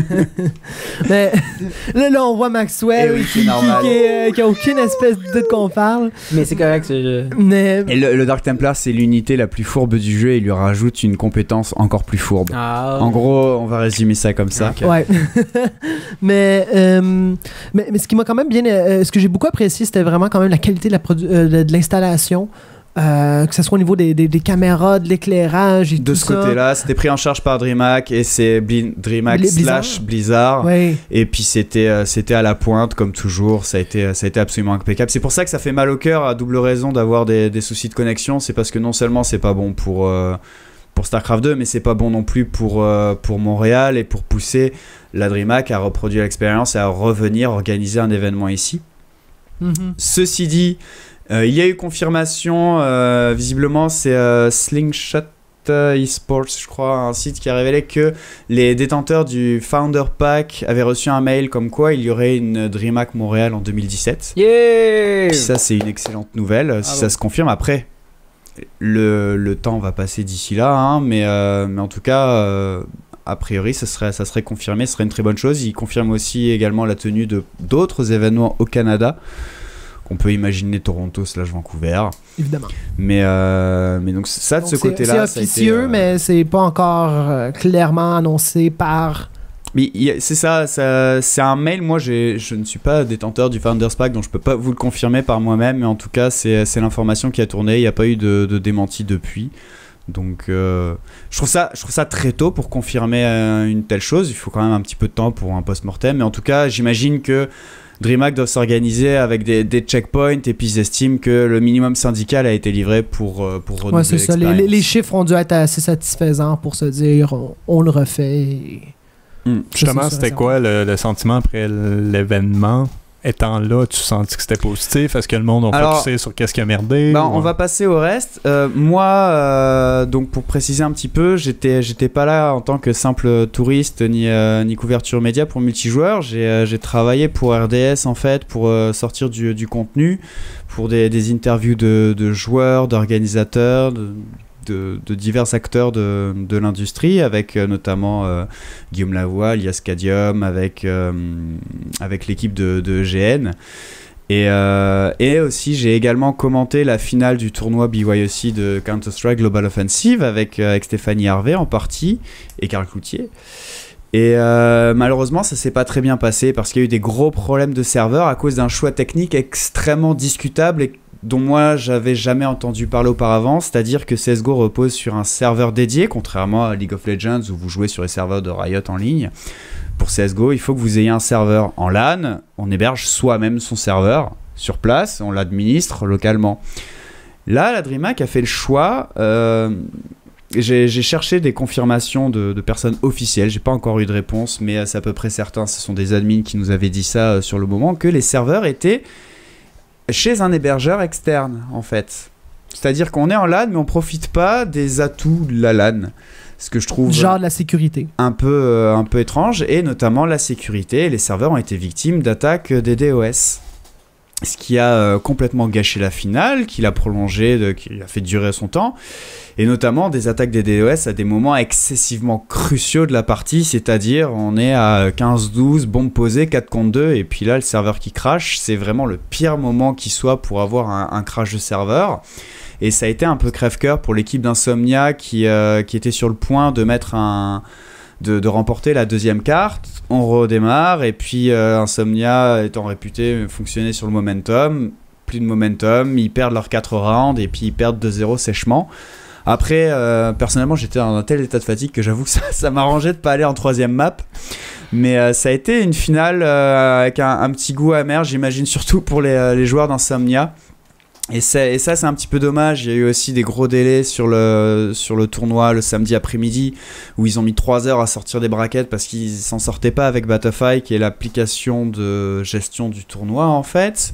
Mais là, on voit Maxwell qui a aucune espèce d'idée de qu'on parle. Mais c'est correct ce jeu. Et le Dark Templar, c'est l'unité la plus fourbe du jeu et il lui rajoute une compétence encore plus fourbe. En gros, on va résumer ça comme ça. Okay. Ouais. mais ce qui m'a quand même bien... ce que j'ai beaucoup apprécié, c'était vraiment quand même la qualité de l'installation. Que ce soit au niveau des caméras, de l'éclairage et tout ça. De ce côté-là, c'était pris en charge par DreamHack et c'est DreamHack / Blizzard. Oui. Et puis c'était à la pointe comme toujours. Ça a été absolument impeccable. C'est pour ça que ça fait mal au cœur à double raison d'avoir des soucis de connexion. C'est parce que non seulement c'est pas bon pour StarCraft 2, mais c'est pas bon non plus pour Montréal et pour pousser la DreamHack à reproduire l'expérience et à revenir organiser un événement ici. Mm-hmm. Ceci dit, il y a eu confirmation, visiblement c'est Slingshot eSports, je crois, un site qui a révélé que les détenteurs du Founder Pack avaient reçu un mail comme quoi il y aurait une DreamHack Montréal en 2017. Yeah! Ça, c'est une excellente nouvelle, si ça se confirme. Après, le temps va passer d'ici là, hein, mais en tout cas... a priori, ça serait confirmé, ce serait une très bonne chose. Il confirme aussi également la tenue d'autres événements au Canada. On peut imaginer Toronto / Vancouver. Évidemment. Mais donc ça, de ce côté-là... C'est officieux, mais c'est pas encore clairement annoncé par... Mais c'est ça, c'est un mail. Moi, je ne suis pas détenteur du Founders Pack, donc je peux pas vous le confirmer par moi-même. Mais en tout cas, c'est l'information qui a tourné. Il n'y a pas eu de démenti depuis. Donc je trouve ça très tôt pour confirmer une telle chose. Il faut quand même un petit peu de temps pour un post-mortem. Mais en tout cas, j'imagine que DreamHack doivent s'organiser avec des checkpoints et puis ils estiment que le minimum syndical a été livré pour renouveler ouais, c'est ça. Les chiffres ont dû être assez satisfaisants pour se dire on le refait. Justement, c'était quoi le sentiment après l'événement? étant là, tu sentis que c'était positif? Est-ce que le monde a focusé sur qu'est-ce qui a merdé? On va passer au reste. Moi, donc pour préciser un petit peu, j'étais pas là en tant que simple touriste ni couverture média pour multijoueur. J'ai travaillé pour RDS en fait pour sortir du contenu, pour des interviews de joueurs, d'organisateurs, de divers acteurs de l'industrie, avec notamment Guillaume Lavoie, Elias Cadium, avec l'équipe de GN. Et aussi, j'ai également commenté la finale du tournoi BYOC de Counter-Strike Global Offensive avec Stéphanie Harvey en partie et Karl Cloutier. Et malheureusement, ça s'est pas très bien passé parce qu'il y a eu des gros problèmes de serveur à cause d'un choix technique extrêmement discutable et dont moi j'avais jamais entendu parler auparavant, c'est-à-dire que CSGO repose sur un serveur dédié, contrairement à League of Legends où vous jouez sur les serveurs de Riot en ligne. Pour CSGO, il faut que vous ayez un serveur en LAN, on héberge soi-même son serveur sur place, on l'administre localement. Là, la DreamHack a fait le choix, j'ai cherché des confirmations de personnes officielles, j'ai pas encore eu de réponse, mais c'est à peu près certain, ce sont des admins qui nous avaient dit ça sur le moment, que les serveurs étaient chez un hébergeur externe en fait. C'est-à-dire qu'on est en LAN mais on profite pas des atouts de la LAN. Ce que je trouve genre de la sécurité. Un peu étrange, et notamment la sécurité. Les serveurs ont été victimes d'attaques des DOS. Ce qui a complètement gâché la finale, qui l'a prolongée, qui a fait durer son temps. Et notamment des attaques des DOS à des moments excessivement cruciaux de la partie, c'est-à-dire on est à 15-12, bombe posée, 4 contre 2, et puis là le serveur qui crash, c'est vraiment le pire moment qui soit pour avoir un crash de serveur. Et ça a été un peu crève-cœur pour l'équipe d'Insomnia qui était sur le point de mettre de remporter la deuxième carte. On redémarre, et puis Insomnia étant réputé fonctionner sur le momentum, plus de momentum, ils perdent leurs 4 rounds, et puis ils perdent 2-0 sèchement. Après, personnellement, j'étais dans un tel état de fatigue que j'avoue que ça m'arrangeait de pas aller en troisième map. Mais ça a été une finale avec un petit goût amer, j'imagine, surtout pour les joueurs d'Insomnia. Et ça, c'est un petit peu dommage. Il y a eu aussi des gros délais sur le tournoi le samedi après-midi, où ils ont mis 3 heures à sortir des brackets parce qu'ils s'en sortaient pas avec Battlefy, qui est l'application de gestion du tournoi en fait.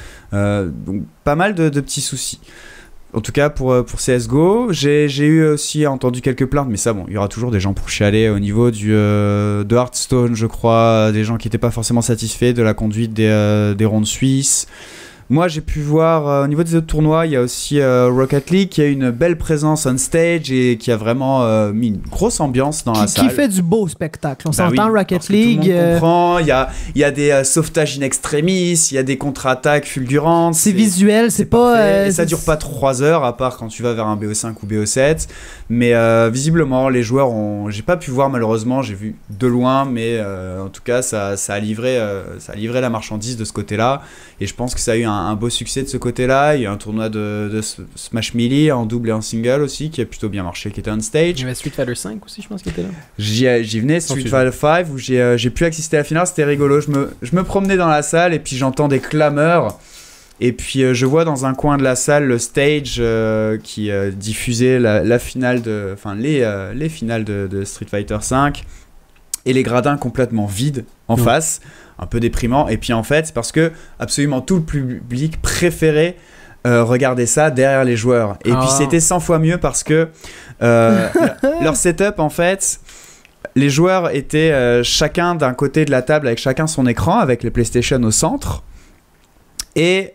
Donc pas mal de petits soucis. En tout cas pour CSGO, j'ai eu aussi entendu quelques plaintes, mais ça bon, il y aura toujours des gens pour chialer au niveau de Hearthstone, je crois, des gens qui n'étaient pas forcément satisfaits de la conduite des rondes suisses. Moi, j'ai pu voir, au niveau des autres tournois, il y a aussi Rocket League qui a une belle présence on stage et qui a vraiment mis une grosse ambiance dans la salle. Qui fait du beau spectacle. On s'entend, oui, Rocket League. Tout le monde comprend. Il y a des sauvetages in extremis, il y a des contre-attaques fulgurantes. C'est visuel, c'est pas... et ça dure pas 3 heures, à part quand tu vas vers un BO5 ou BO7. Mais visiblement, les joueurs ont... J'ai pas pu voir, malheureusement, j'ai vu de loin, mais en tout cas, ça a livré la marchandise de ce côté-là. Et je pense que ça a eu un beau succès de ce côté-là. Il y a un tournoi de Smash Melee en double et en single aussi qui a plutôt bien marché, qui était on stage. Il y avait Street Fighter 5 aussi, je pense, qui était là. J'y venais, Street Fighter 5, où j'ai pu assister à la finale, c'était rigolo. Je me promenais dans la salle et puis j'entends des clameurs. Et puis je vois dans un coin de la salle le stage qui diffusait la finale les finales de Street Fighter 5 et les gradins complètement vides en face. Un peu déprimant, et puis en fait c'est parce que absolument tout le public préférait regarder ça derrière les joueurs, et puis c'était 100 fois mieux parce que leur setup en fait, les joueurs étaient chacun d'un côté de la table avec chacun son écran avec les PlayStation au centre, et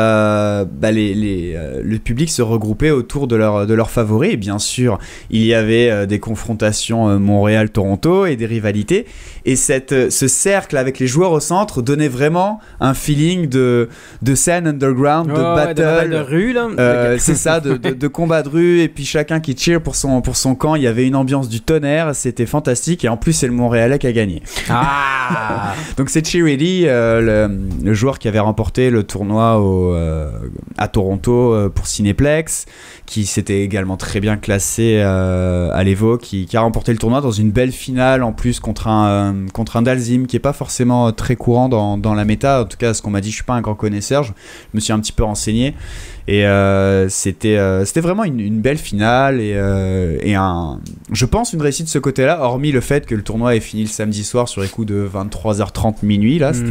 le public se regroupait autour de leurs favoris, et bien sûr il y avait des confrontations Montréal-Toronto et des rivalités, et ce cercle avec les joueurs au centre donnait vraiment un feeling de scène underground, de battle, de rue là. C'est ça, de combat de rue, et puis chacun qui cheer pour son camp. Il y avait une ambiance du tonnerre, c'était fantastique, et en plus c'est le Montréalais qui a gagné. Donc c'est Chiridi, le joueur qui avait remporté le tournoi à Toronto pour Cineplex, qui s'était également très bien classé à l'Evo, qui a remporté le tournoi dans une belle finale en plus contre un Dalzim qui est pas forcément très courant dans la méta. En tout cas, ce qu'on m'a dit, je suis pas un grand connaisseur, je me suis un petit peu renseigné, et c'était vraiment une belle finale, et je pense une réussite de ce côté-là, hormis le fait que le tournoi est fini le samedi soir sur les coups de 23h30 minuit là, c'était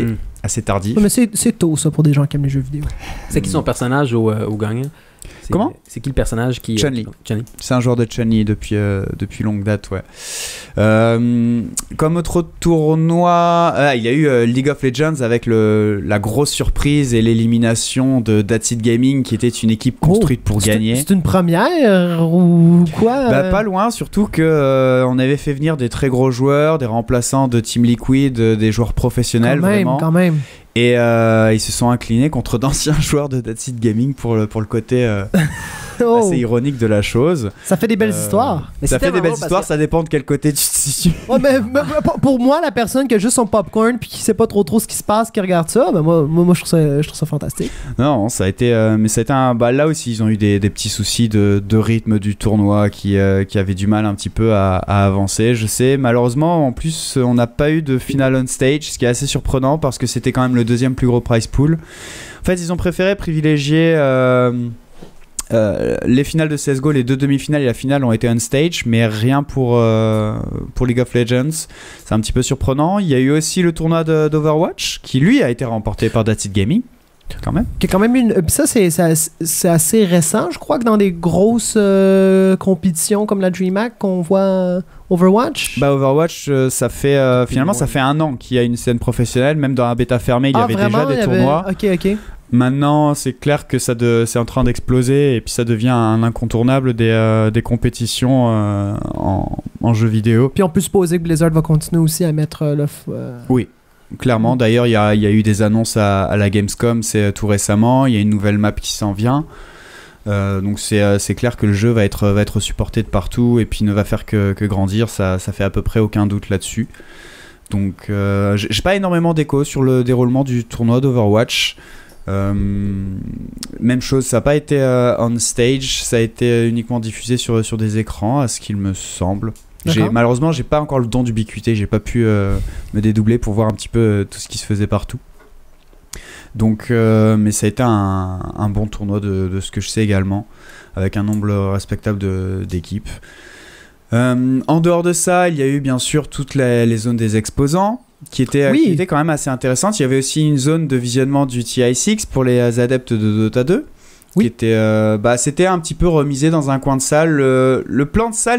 assez tardif. Ouais, mais c'est tôt, ça, pour des gens qui aiment les jeux vidéo. C'est qui son personnage au gagnant? Comment? C'est qui le personnage qui... Chun-Li. C'est un joueur de Chun-Li depuis longue date, ouais. Comme autre tournoi, il y a eu League of Legends avec la grosse surprise et l'élimination de That's It Gaming, qui était une équipe construite pour gagner. C'est une première ou quoi? Pas loin, surtout que on avait fait venir des très gros joueurs, des remplaçants de Team Liquid, des joueurs professionnels, quand même. Et ils se sont inclinés contre d'anciens joueurs de That's It Gaming pour le côté assez ironique de la chose. Ça fait des belles histoires. Mais ça fait des belles histoires, ça dépend de quel côté tu te situes. Ouais, mais pour moi, la personne qui a juste son popcorn puis qui sait pas trop ce qui se passe, qui regarde ça, moi je trouve ça fantastique. Non, ça a été là aussi ils ont eu des petits soucis de rythme du tournoi qui avaient du mal un petit peu à avancer. Je sais, malheureusement, en plus on n'a pas eu de final on stage, ce qui est assez surprenant parce que c'était quand même le deuxième plus gros prize pool. En fait, ils ont préféré privilégier les finales de CSGO, les 2 demi-finales et la finale ont été on stage, mais rien pour League of Legends. C'est un petit peu surprenant. Il y a eu aussi le tournoi d'Overwatch qui lui a été remporté par That's It Gaming. Quand même. Qui est quand même ça, c'est assez récent. Je crois que dans des grosses compétitions comme la DreamHack qu'on voit Overwatch. Overwatch, ça fait finalement ça fait 1 an qu'il y a une scène professionnelle. Même dans la bêta fermée, il y avait déjà des tournois. Ok. Maintenant, c'est clair que c'est en train d'exploser et puis ça devient un incontournable des compétitions en jeux vidéo. Puis on peut supposer que Blizzard va continuer aussi à mettre Oui. Clairement, d'ailleurs, il y a eu des annonces à la Gamescom, c'est tout récemment. Il y a une nouvelle map qui s'en vient. Donc c'est clair que le jeu va être supporté de partout et puis ne va faire que grandir. Ça fait à peu près aucun doute là-dessus. Donc j'ai pas énormément d'écho sur le déroulement du tournoi d'Overwatch. Même chose, ça n'a pas été on stage, ça a été uniquement diffusé sur des écrans, à ce qu'il me semble. Malheureusement, j'ai pas encore le don d'ubiquité, j'ai pas pu me dédoubler pour voir un petit peu tout ce qui se faisait partout. Donc, mais ça a été un bon tournoi de ce que je sais également, avec un nombre respectable d'équipes. En dehors de ça, il y a eu bien sûr toutes les zones des exposants, qui était quand même assez intéressante. Il y avait aussi une zone de visionnement du TI6 pour les adeptes de Dota 2. Qui était, c'était un petit peu remisé dans un coin de salle. Le plan de salle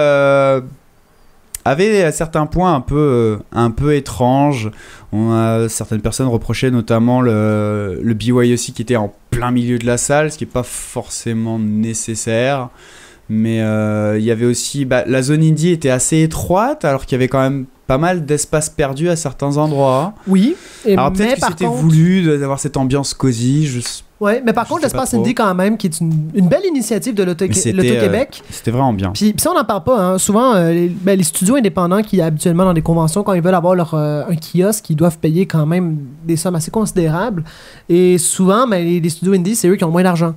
avait à certains points un peu étrange. Certaines personnes reprochaient notamment le BYOC qui était en plein milieu de la salle, ce qui n'est pas forcément nécessaire. Mais il y avait aussi... la zone indie était assez étroite, alors qu'il y avait quand même pas mal d'espace perdu à certains endroits. Oui. Alors peut-être que c'était voulu d'avoir cette ambiance cosy. Ouais, mais par contre, l'espace indie quand même, qui est une belle initiative de l'Auto-Québec. C'était vraiment bien. Puis ça, on n'en parle pas. Hein. Souvent, les studios indépendants qui, habituellement, dans des conventions, quand ils veulent avoir un kiosque, ils doivent payer quand même des sommes assez considérables. Et souvent, les studios indie, c'est eux qui ont le moins d'argent.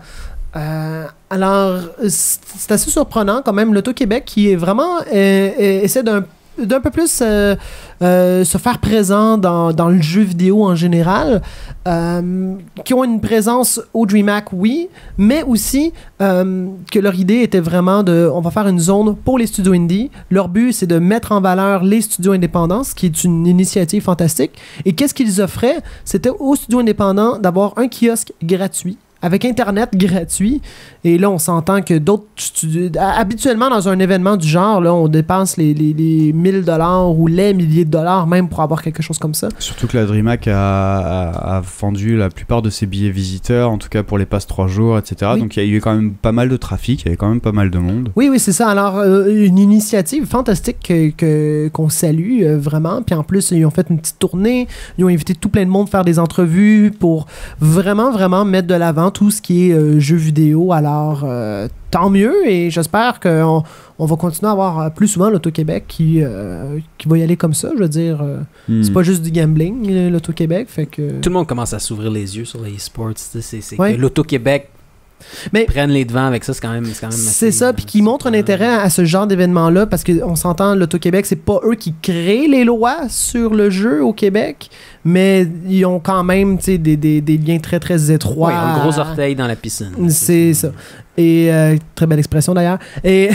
Alors, c'est assez surprenant quand même, l'Auto-Québec qui est vraiment essaie d'un peu plus se faire présent dans le jeu vidéo en général, qui ont une présence au DreamHack, oui, mais aussi que leur idée était vraiment on va faire une zone pour les studios indie. Leur but, c'est de mettre en valeur les studios indépendants, ce qui est une initiative fantastique. Et qu'est-ce qu'ils offraient? C'était aux studios indépendants d'avoir un kiosque gratuit, avec Internet gratuit. Et là, on s'entend que d'autres studios... Habituellement, dans un événement du genre, là, on dépense les 1000$ ou les milliers de dollars même pour avoir quelque chose comme ça. Surtout que la DreamHack a vendu la plupart de ses billets visiteurs, en tout cas pour les passes 3 jours, etc. Oui. Donc il y a eu quand même pas mal de trafic, il y avait quand même pas mal de monde. Oui, c'est ça. Alors, une initiative fantastique qu'on salue vraiment. Puis en plus, ils ont fait une petite tournée. Ils ont invité tout plein de monde à faire des entrevues pour vraiment, vraiment mettre de l'avant tout ce qui est jeux vidéo. Alors, tant mieux, et j'espère qu'on va continuer à avoir plus souvent l'Auto-Québec qui va y aller comme ça. Je veux dire, c'est pas juste du gambling, l'Auto-Québec. Fait que... Tout le monde commence à s'ouvrir les yeux sur les e-sports. C'est que l'Auto-Québec prennent les devants avec ça, c'est quand même c'est ça, puis qui montre un intérêt à ce genre d'événement-là, parce qu'on s'entend, l'Auto-Québec, c'est pas eux qui créent les lois sur le jeu au Québec, mais ils ont quand même des liens très très étroits. Oui, ils ont le gros orteil dans la piscine. C'est ça. Et très belle expression d'ailleurs. Et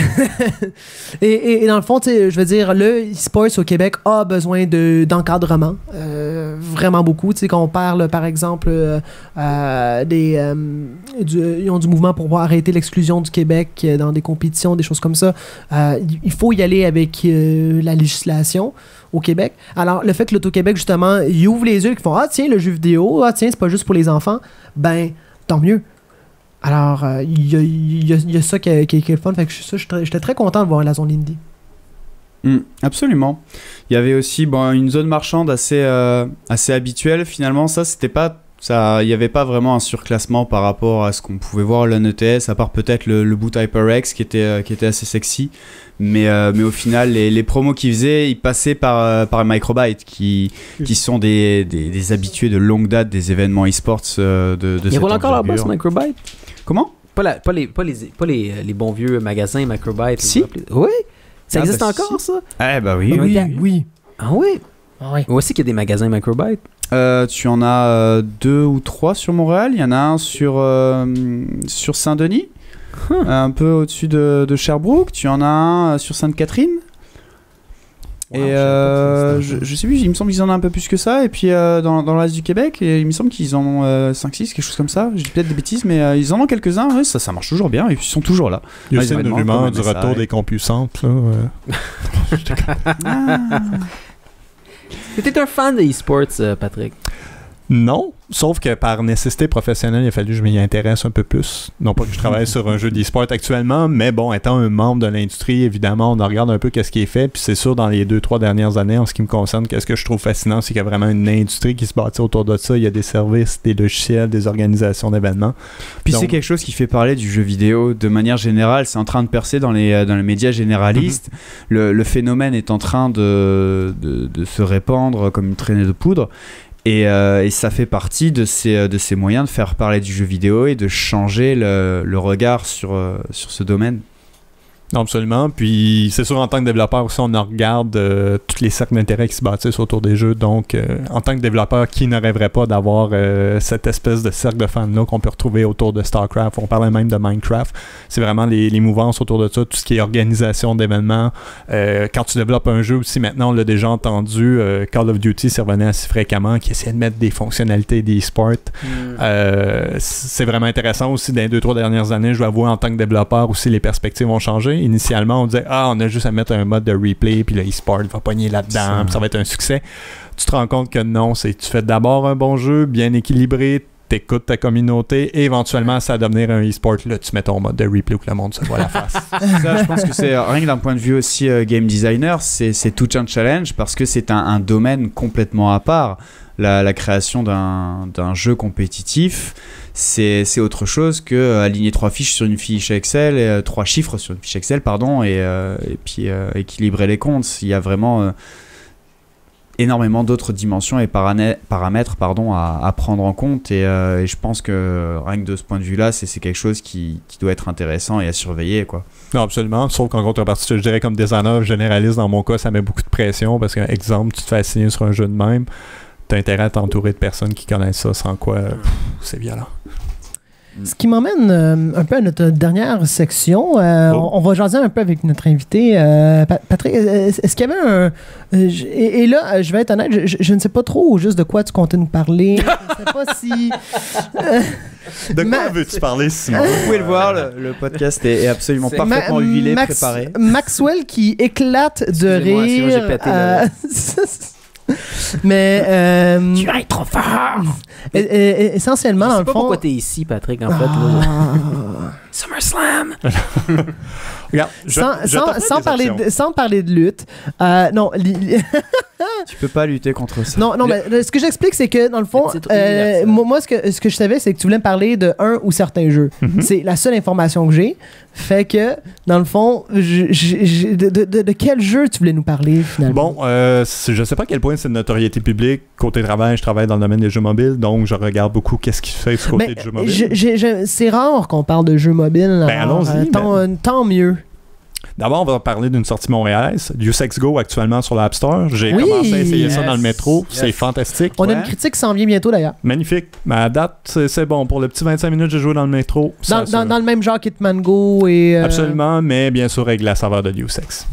dans le fond, je veux dire, le e-sports au Québec a besoin d'encadrement. vraiment beaucoup. Tu sais, quand on parle, par exemple, ils ont du mouvement pour arrêter l'exclusion du Québec dans des compétitions, des choses comme ça. Il faut y aller avec la législation au Québec. Alors, le fait que l'Auto-Québec, justement, ils ouvrent les yeux et qu'ils font « Ah, tiens, le jeu vidéo, ah, tiens, c'est pas juste pour les enfants », ben, tant mieux. Alors, il y a ça qui est le fun. Fait que j'étais très content de voir la zone indie. Absolument. Il y avait aussi une zone marchande assez habituelle. Finalement, ça, c'était pas... Il n'y avait pas vraiment un surclassement par rapport à ce qu'on pouvait voir à l'ETS, à part peut-être le boot HyperX qui était assez sexy. Mais au final, les promos qu'ils faisaient, ils passaient par Microbyte, qui sont des habitués de longue date des événements e-sports de cette Il roule encore là-bas, ce Microbyte? Comment? Pas les bons vieux magasins Microbyte. Si? Oui? Ça existe encore, ça? Eh ben oui. Ah oui? Oui. Aussi qu'il y a des magasins Microbyte. Tu en as 2 ou 3 sur Montréal. Il y en a un sur Saint-Denis, un peu au-dessus de Sherbrooke. Tu en as un sur Sainte-Catherine. Wow, et je sais plus, il me semble qu'ils en ont un peu plus que ça. Et puis dans l'Est du Québec, il me semble qu'ils en ont 5-6, quelque chose comme ça. Je dis peut-être des bêtises, mais ils en ont quelques-uns. Ouais, ça marche toujours bien. Ils sont toujours là. Il y a aussi une rumeur du retour des CompuCentres. T'étais un fan de e-sports, Patrick? Non, sauf que par nécessité professionnelle, il a fallu que je m'y intéresse un peu plus. Non pas que je travaille sur un jeu d'e-sport actuellement, mais bon, étant un membre de l'industrie, évidemment, on regarde un peu qu'est-ce qui est fait. Puis c'est sûr, dans les 2-3 dernières années, en ce qui me concerne, qu'est-ce que je trouve fascinant, c'est qu'il y a vraiment une industrie qui se bâtit autour de ça. Il y a des services, des logiciels, des organisations d'événements. Puis c'est quelque chose qui fait parler du jeu vidéo de manière générale. C'est en train de percer dans les médias généralistes. Le phénomène est en train de se répandre comme une traînée de poudre. Et ça fait partie de ces moyens de faire parler du jeu vidéo et de changer le regard sur ce domaine. Absolument. Puis c'est sûr, en tant que développeur aussi, on regarde tous les cercles d'intérêt qui se bâtissent autour des jeux. Donc, en tant que développeur, qui ne rêverait pas d'avoir cette espèce de cercle de fans-là qu'on peut retrouver autour de StarCraft? On parlait même de Minecraft. C'est vraiment les mouvances autour de ça, tout ce qui est organisation d'événements. Quand tu développes un jeu aussi, maintenant, on l'a déjà entendu, Call of Duty s'y revenait assez fréquemment, qui essayait de mettre des fonctionnalités d'e-sport. C'est vraiment intéressant aussi. Dans les 2-3 dernières années, je dois avouer, en tant que développeur aussi, les perspectives ont changé. Initialement, on disait on a juste à mettre un mode de replay, puis le e-sport va pogner là-dedans, puis ça va être un succès. Tu te rends compte que non, tu fais d'abord un bon jeu, bien équilibré, t'écoutes ta communauté, et éventuellement, ça va devenir un e-sport. Là, tu mets ton mode de replay où que le monde se voit la face. Ça, je pense que c'est, rien que d'un point de vue aussi game designer, c'est tout un challenge, parce que c'est un domaine complètement à part. La création d'un jeu compétitif, c'est autre chose que aligner 3 fiches sur une fiche Excel, 3 chiffres sur une fiche Excel, pardon, et puis équilibrer les comptes. Il y a vraiment énormément d'autres dimensions et paramètres à prendre en compte, et je pense que rien que de ce point de vue-là, c'est quelque chose qui doit être intéressant et à surveiller, quoi. Non, absolument. Sauf qu'en contrepartie, je dirais comme designer généraliste, dans mon cas, ça met beaucoup de pression, parce qu'un exemple, tu te fais assigner sur un jeu de même, t'as intérêt à t'entourer de personnes qui connaissent ça, sans quoi c'est violent. Ce qui m'emmène un peu à notre dernière section. On va jaser un peu avec notre invité. Patrick, est-ce qu'il y avait un... et là, je vais être honnête, je ne sais pas trop juste de quoi tu comptais nous parler. Je ne sais pas si... De quoi veux-tu parler, Simon? Vous pouvez le voir, le podcast est absolument parfaitement huilé, préparé. Maxwell qui éclate de rire. J'ai pété, mais tu vas être trop fort. Essentiellement, dans le fond, je sais pas pourquoi t'es ici, Patrick, en fait là. SummerSlam. Regarde, sans parler de lutte, non. Tu peux pas lutter contre ça. Non, mais ce que j'explique, c'est que dans le fond, moi, ce que je savais, c'est que tu voulais me parler de un ou certains jeux. C'est la seule information que j'ai. Fait que, dans le fond, de quel jeu tu voulais nous parler, finalement? Bon, je sais pas à quel point c'est de notoriété publique. Côté travail, je travaille dans le domaine des jeux mobiles, donc je regarde beaucoup qu'est-ce qui se fait du côté des jeux mobiles. C'est rare qu'on parle de jeux mobiles. Ben, allons-y. Tant mieux. D'abord, on va parler d'une sortie montréalaise. Usex Go actuellement sur l'App Store. J'ai commencé à essayer ça dans le métro. C'est fantastique. On a une critique qui s'en vient bientôt d'ailleurs. Magnifique. Mais à date, c'est bon. Pour le petit 25 minutes, j'ai joué dans le métro. Dans le même genre qu'Hitman Go et... Absolument, mais bien sûr avec la saveur de Usex.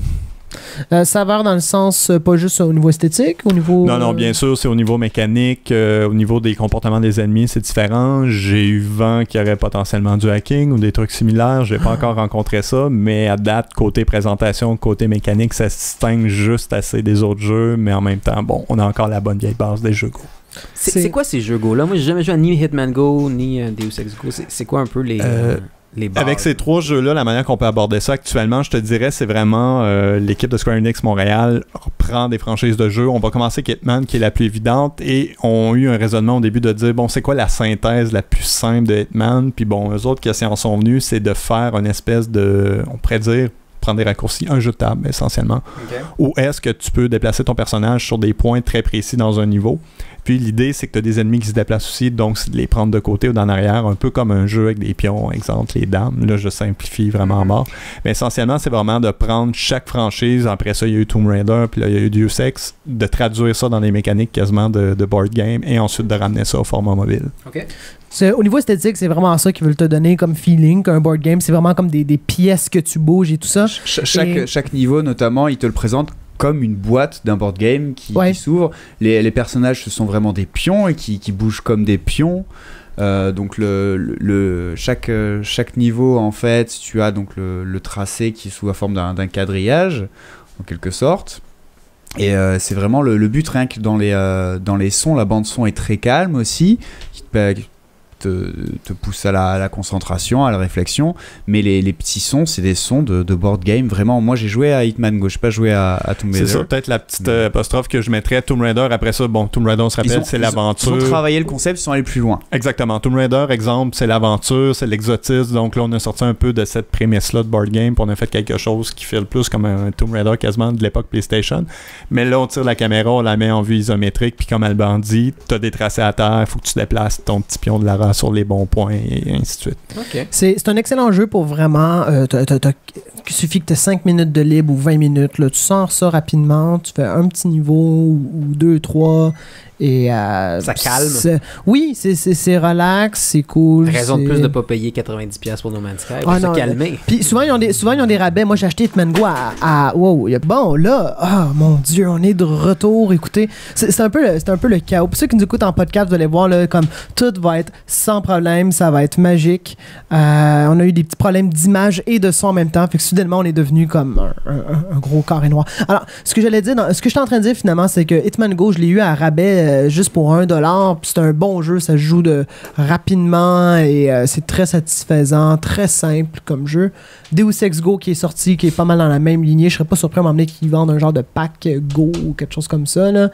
Saveur dans le sens, pas juste au niveau esthétique, au niveau... Non, bien sûr, c'est au niveau mécanique, au niveau des comportements des ennemis, c'est différent. J'ai eu vent qu'il y aurait potentiellement du hacking ou des trucs similaires. J'ai pas encore rencontré ça, mais à date, côté présentation, côté mécanique, ça se distingue juste assez des autres jeux, mais en même temps, bon, on a encore la bonne vieille base des jeux Go. C'est quoi ces jeux Go-là? Moi, j'ai jamais joué à ni Hitman Go, ni Deus Ex Go. C'est quoi un peu les bases? Avec ces 3 jeux-là, la manière qu'on peut aborder ça actuellement, je te dirais, c'est vraiment l'équipe de Square Enix Montréal reprend des franchises de jeux. On va commencer avec Hitman, qui est la plus évidente, et ont eu un raisonnement au début de dire, bon, c'est quoi la synthèse la plus simple de Hitman? Puis bon, eux autres qui en sont venus, c'est de faire une espèce de, on pourrait dire, prendre des raccourcis, un jeu de table essentiellement. Okay. Où est-ce que tu peux déplacer ton personnage sur des points très précis dans un niveau. Puis l'idée, c'est que tu as des ennemis qui se déplacent aussi, donc c'est de les prendre de côté ou d'en arrière, un peu comme un jeu avec des pions, exemple les dames. Là, je simplifie vraiment à mort. Mais essentiellement, c'est vraiment de prendre chaque franchise. Après ça, il y a eu Tomb Raider, puis là, il y a eu Deus Ex, de traduire ça dans des mécaniques quasiment de board game et ensuite de ramener ça au format mobile. OK. Au niveau esthétique, c'est vraiment ça qu'ils veulent te donner comme feeling qu'un board game. C'est vraiment comme des pièces que tu bouges et tout ça. Chaque niveau, notamment, il te le présente comme une boîte d'un board game qui s'ouvre. Les personnages, ce sont vraiment des pions et qui bougent comme des pions. Donc chaque niveau, en fait, tu as donc le tracé qui est sous la forme d'un quadrillage, en quelque sorte. Et c'est vraiment le but, rien que dans les sons, la bande son est très calme aussi, qui te pousse à la concentration, à la réflexion, mais les petits sons, c'est des sons de board game. Vraiment, moi j'ai joué à Hitman Go, je n'ai pas joué à Tomb Raider. C'est ça, peut-être la petite apostrophe que je mettrais. Tomb Raider, après ça, bon, Tomb Raider, on se rappelle, c'est l'aventure. Ils ont travaillé le concept, ils sont allés plus loin. Exactement. Tomb Raider, exemple, c'est l'aventure, c'est l'exotisme. Donc là, on a sorti un peu de cette prémisse-là de board game, puis on a fait quelque chose qui fait le plus comme un Tomb Raider quasiment de l'époque PlayStation. Mais là, on tire la caméra, on la met en vue isométrique, puis comme Alban dit, tu as des tracés à terre, il faut que tu déplaces ton petit pion de la race sur les bons points et ainsi de suite. Okay. C'est un excellent jeu pour vraiment... il suffit que tu aies 5 minutes de libre ou 20 minutes. Là, tu sors ça rapidement, tu fais un petit niveau ou 2, 3... Et ça calme. Oui, c'est relax, c'est cool. Raison de plus de ne pas payer 90$ pour No Man's Sky. Pour se calmer. Puis souvent, ils ont des rabais. Moi, j'ai acheté Hitman Go à wow. Bon, là, mon Dieu, on est de retour. Écoutez, c'est un peu le chaos. Pour ceux qui nous écoutent en podcast, vous allez voir, là, comme tout va être sans problème. Ça va être magique. On a eu des petits problèmes d'image et de son en même temps. Fait que soudainement, on est devenu comme un gros carré noir. Alors, ce que j'allais dire, ce que je suis en train de dire finalement, c'est que Hitman Go, je l'ai eu à rabais juste pour $1, puis c'est un bon jeu, ça se joue rapidement et c'est très satisfaisant, très simple comme jeu. Deus Ex Go qui est sorti, qui est pas mal dans la même lignée, je serais pas surpris à m'emmener qu'ils vendent un genre de pack Go ou quelque chose comme ça, là.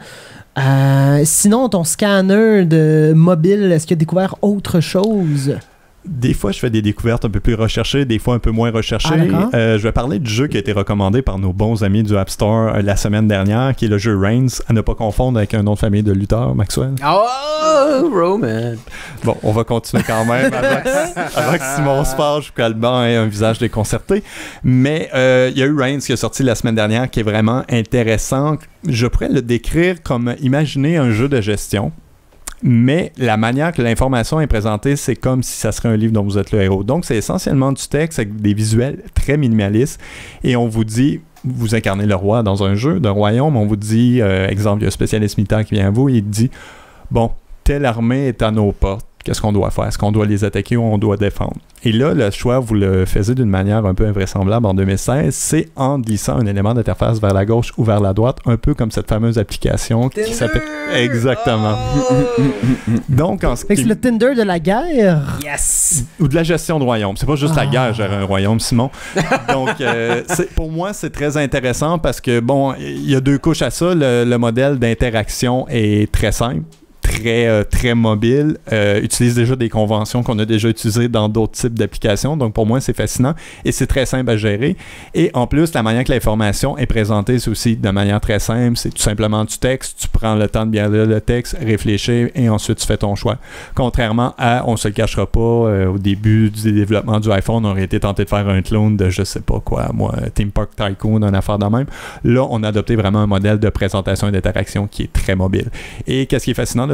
Sinon, ton scanner de mobile, est-ce qu'il a découvert autre chose? Des fois, je fais des découvertes un peu plus recherchées, des fois un peu moins recherchées. Je vais parler du jeu qui a été recommandé par nos bons amis du App Store la semaine dernière, qui est le jeu Reigns, à ne pas confondre avec un nom de famille de lutteur, Maxwell. Oh, Roman! Bon, on va continuer quand même avant que Simon se fâche ou qu'Alban ait un visage déconcerté. Mais il y a eu Reigns qui est sorti la semaine dernière, qui est vraiment intéressant. Je pourrais le décrire comme imaginer un jeu de gestion. Mais la manière que l'information est présentée, c'est comme si ça serait un livre dont vous êtes le héros. Donc, c'est essentiellement du texte avec des visuels très minimalistes. Et on vous dit, vous incarnez le roi dans un jeu d'un royaume. On vous dit, exemple, il y a un spécialiste militaire qui vient à vous et il dit, bon, telle armée est à nos portes. Qu'est-ce qu'on doit faire? Est-ce qu'on doit les attaquer ou on doit défendre? Et là, le choix, vous le faisiez d'une manière un peu invraisemblable en 2016, c'est en glissant un élément d'interface vers la gauche ou vers la droite, un peu comme cette fameuse application qui s'appelle... Exactement. Oh! Donc, en ce qui... C'est le Tinder de la guerre. Yes! Ou de la gestion de royaume. C'est pas juste la guerre, gérer un royaume, Simon. Donc, pour moi, c'est très intéressant parce que, bon, il y a 2 couches à ça. Le modèle d'interaction est très simple. Très mobile, utilise déjà des conventions qu'on a déjà utilisées dans d'autres types d'applications. Donc, pour moi, c'est fascinant et c'est très simple à gérer. Et en plus, la manière que l'information est présentée, c'est aussi de manière très simple. C'est tout simplement du texte. Tu prends le temps de bien lire le texte, réfléchir et ensuite tu fais ton choix. Contrairement à, on se le cachera pas, au début du développement du iPhone, on aurait été tenté de faire un clone de je sais pas quoi, moi, Theme Park Tycoon, une affaire de même. Là, on a adopté vraiment un modèle de présentation et d'interaction qui est très mobile. Et qu'est-ce qui est fascinant de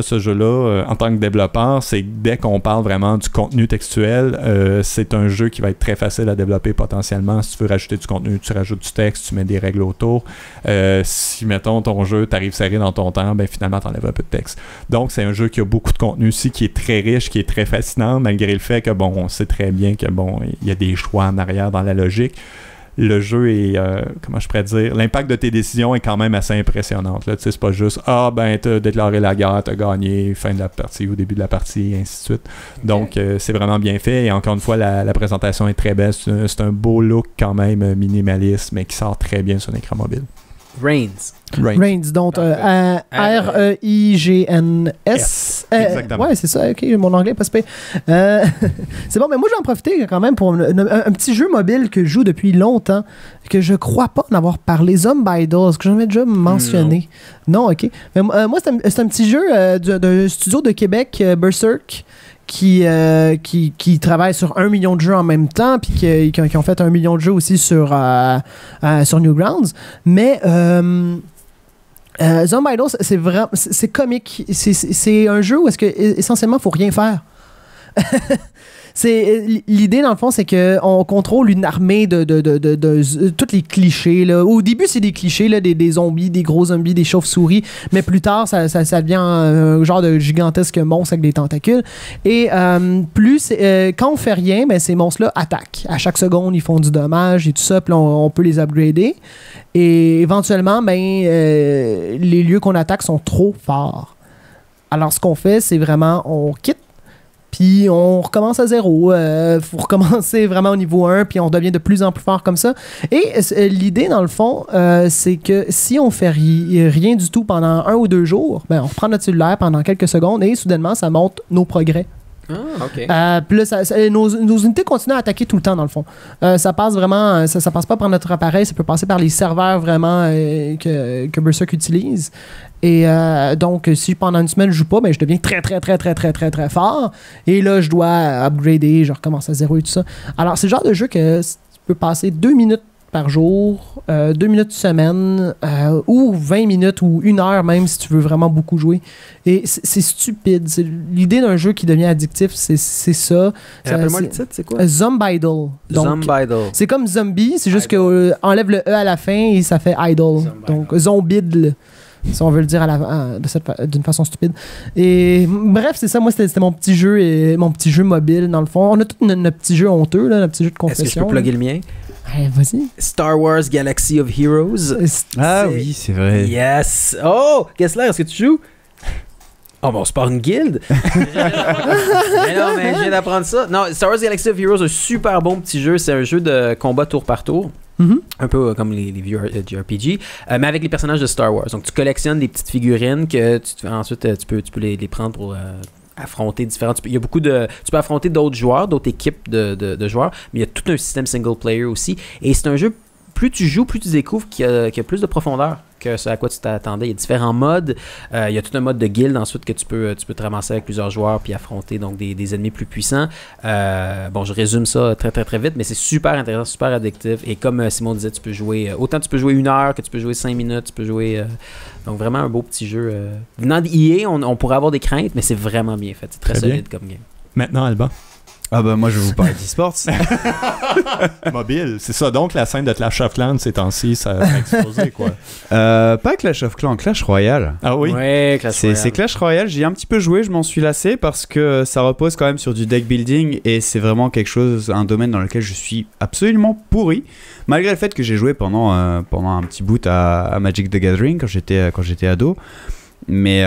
ce jeu-là, en tant que développeur, c'est que dès qu'on parle vraiment du contenu textuel, c'est un jeu qui va être très facile à développer potentiellement. Si tu veux rajouter du contenu, tu rajoutes du texte, tu mets des règles autour. Si, mettons, ton jeu, t'arrives serré dans ton temps, ben finalement, t'enlèves un peu de texte. Donc, c'est un jeu qui a beaucoup de contenu aussi, qui est très riche, qui est très fascinant, malgré le fait que, bon, on sait très bien que, bon, il y a des choix en arrière dans la logique. Le jeu est, comment je pourrais dire, l'impact de tes décisions est quand même assez impressionnant. Tu sais, c'est pas juste, t'as déclaré la guerre, t'as gagné, fin de la partie ou début de la partie, et ainsi de suite. Donc, c'est vraiment bien fait. Et encore une fois, la présentation est très belle. C'est un beau look quand même minimaliste, mais qui sort très bien sur un écran mobile. Reigns, donc R-E-I-G-N-S. Exactement. Ouais, c'est ça. Ok, mon anglais est pas super. C'est bon, mais moi, j'en profiter quand même pour un petit jeu mobile que je joue depuis longtemps, que je crois pas en avoir parlé, Zombidos, que j'en ai déjà mentionné. Non, ok. Mais moi, c'est un petit jeu d'un studio de Québec, Berserk, qui travaille sur 1 million de jeux en même temps, puis qui ont fait 1 million de jeux aussi sur Newgrounds. Mais Zombidos, c'est comique. C'est un jeu où est-ce que essentiellement faut rien faire. L'idée dans le fond, c'est que on contrôle une armée de tous les clichés là. Au début, c'est des clichés là, des zombies, des gros zombies, des chauves-souris, mais plus tard ça devient un genre de gigantesque monstre avec des tentacules. Et quand on fait rien, ben ces monstres là attaquent. À chaque seconde, ils font du dommage et tout ça, puis on peut les upgrader. Et éventuellement, les lieux qu'on attaque sont trop forts. Alors ce qu'on fait, c'est vraiment on quitte. Puis on recommence à zéro. Faut recommencer vraiment au niveau 1, puis on devient de plus en plus fort comme ça. Et l'idée, dans le fond, c'est que si on fait rien du tout pendant 1 ou 2 jours, ben on reprend notre cellulaire pendant quelques secondes et soudainement, ça montre nos progrès. Ah, ok. Puis là, nos unités continuent à attaquer tout le temps, dans le fond. Ça passe vraiment, ça passe pas par notre appareil, ça peut passer par les serveurs vraiment que Berserk utilise. Et donc, si pendant une semaine je joue pas, ben je deviens très fort. Et là, je dois upgrader, je recommence à zéro et tout ça. Alors, c'est le genre de jeu que tu peux passer 2 minutes par jour, 2 minutes semaine, ou 20 minutes ou 1 heure même si tu veux vraiment beaucoup jouer. Et c'est stupide. L'idée d'un jeu qui devient addictif, c'est ça. Rappelle-moi le titre, c'est quoi? Zombidle. Zombidle. C'est comme zombie, c'est juste qu'enlève le E à la fin et ça fait idle. Donc zombidle, si on veut le dire d'une façon stupide. Et bref, c'est ça. Moi, c'était mon petit jeu mobile, dans le fond. On a tout notre petit jeu honteux, là, notre petit jeu de confession. Est-ce que je peux plugger le mien? Vas-y. Star Wars Galaxy of Heroes. Oui, c'est vrai. Yes. Oh, Kessler, est-ce que tu joues? Oh, bon, c'est pas une guilde. mais non, mais je viens d'apprendre ça. Non, Star Wars Galaxy of Heroes, un super bon petit jeu. C'est un jeu de combat tour par tour. Un peu comme les vieux JRPG, mais avec les personnages de Star Wars. Donc, tu collectionnes des petites figurines que ensuite tu peux les prendre pour affronter différents. Tu peux affronter d'autres joueurs, d'autres équipes de joueurs, mais il y a tout un système single player aussi. Et c'est un jeu, plus tu joues, plus tu découvres qu'il y a plus de profondeur que ce à quoi tu t'attendais. Il y a différents modes. Il y a tout un mode de guild ensuite que tu peux te ramasser avec plusieurs joueurs puis affronter donc des ennemis plus puissants. Bon, je résume ça très vite, mais c'est super intéressant, super addictif. Et comme Simon disait, tu peux jouer 1 heure que tu peux jouer 5 minutes, tu peux jouer... donc vraiment un beau petit jeu. Venant d'EA, on pourrait avoir des craintes, mais c'est vraiment bien fait. C'est très solide comme game. Maintenant, Alban. Moi je vais vous parler d'e-sports. Mobile, c'est ça. Donc la scène de Clash of Clans ces temps-ci, ça a explosé quoi. Pas Clash of Clans, Clash Royale. Ah oui? Ouais, Clash Royale. C'est Clash Royale, j'y ai un petit peu joué, je m'en suis lassé parce que ça repose quand même sur du deck building et c'est vraiment un domaine dans lequel je suis absolument pourri. Malgré le fait que j'ai joué pendant un petit bout à Magic the Gathering quand j'étais ado. Mais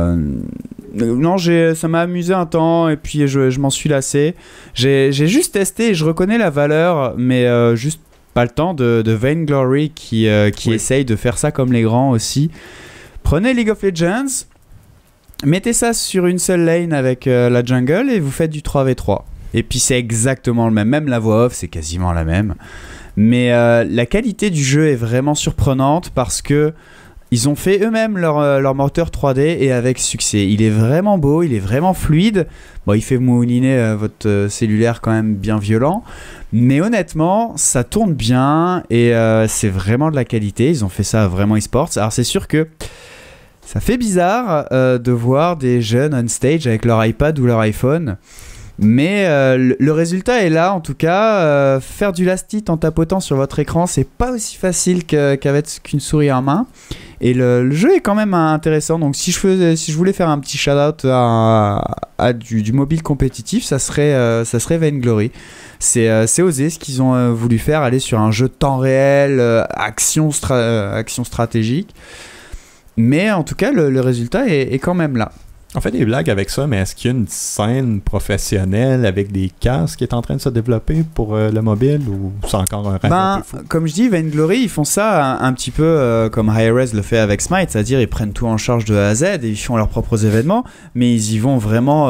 non, ça m'a amusé un temps et puis je m'en suis lassé. J'ai juste testé et je reconnais la valeur, mais juste pas le temps de Vainglory qui essaye de faire ça comme les grands aussi. Prenez League of Legends, mettez ça sur une seule lane avec la jungle et vous faites du 3v3. Et puis c'est exactement le même. Même la voix off, c'est quasiment la même. Mais la qualité du jeu est vraiment surprenante parce que ils ont fait eux-mêmes leur moteur 3D et avec succès. Il est vraiment beau, il est vraiment fluide. Bon, il fait mouliner votre cellulaire quand même bien violent. Mais honnêtement, ça tourne bien et c'est vraiment de la qualité. Ils ont fait ça vraiment e-sports. Alors c'est sûr que Ça fait bizarre de voir des jeunes on stage avec leur iPad ou leur iPhone. Mais le résultat est là, en tout cas. Faire du last-hit en tapotant sur votre écran, c'est pas aussi facile qu'avec qu'une souris en main. Et le jeu est quand même intéressant. Donc si je voulais faire un petit shout-out à du mobile compétitif, ça serait Vainglory. C'est osé ce qu'ils ont voulu faire, aller sur un jeu de temps réel, action stratégique. Mais en tout cas, le résultat est quand même là. On fait des blagues avec ça, mais est-ce qu'il y a une scène professionnelle avec des casques qui est en train de se développer pour le mobile, ou c'est encore un rêve un peu fou? Comme je dis, Vainglory, ils font ça un petit peu comme Hi-Rez le fait avec Smite, c'est-à-dire ils prennent tout en charge de A à Z et ils font leurs propres événements, mais ils y vont vraiment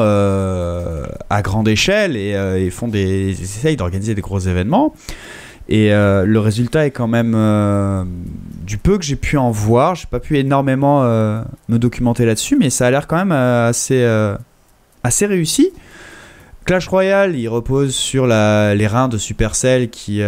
à grande échelle et ils essayent d'organiser des gros événements. Et le résultat est quand même du peu que j'ai pu en voir. J'ai pas pu énormément me documenter là-dessus, mais ça a l'air quand même assez réussi. Clash Royale, il repose sur les reins de Supercell qui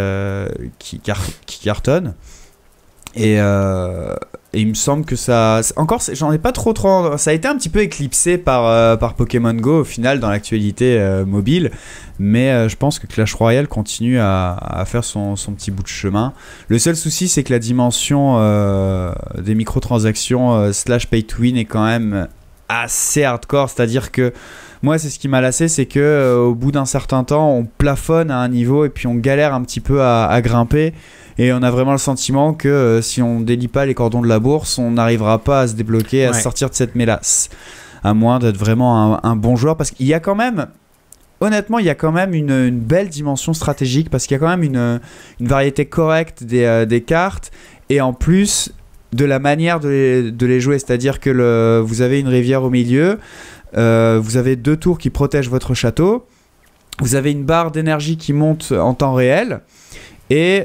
cartonnent. Et il me semble que ça... Encore, j'en ai pas trop... Ça a été un petit peu éclipsé par Pokémon Go, au final, dans l'actualité mobile. Mais je pense que Clash Royale continue à faire son petit bout de chemin. Le seul souci, c'est que la dimension des microtransactions / pay to win est quand même assez hardcore. C'est-à-dire que moi, c'est ce qui m'a lassé, c'est que au bout d'un certain temps, on plafonne à un niveau et puis on galère un petit peu à grimper. Et on a vraiment le sentiment que si on délie pas les cordons de la bourse, on n'arrivera pas à se débloquer, à sortir de cette mélasse. À moins d'être vraiment un bon joueur. Parce qu'il y a quand même... Honnêtement, il y a quand même une belle dimension stratégique, parce qu'il y a quand même une variété correcte des cartes, et en plus de la manière de les jouer. C'est-à-dire que vous avez une rivière au milieu, vous avez 2 tours qui protègent votre château, vous avez une barre d'énergie qui monte en temps réel, et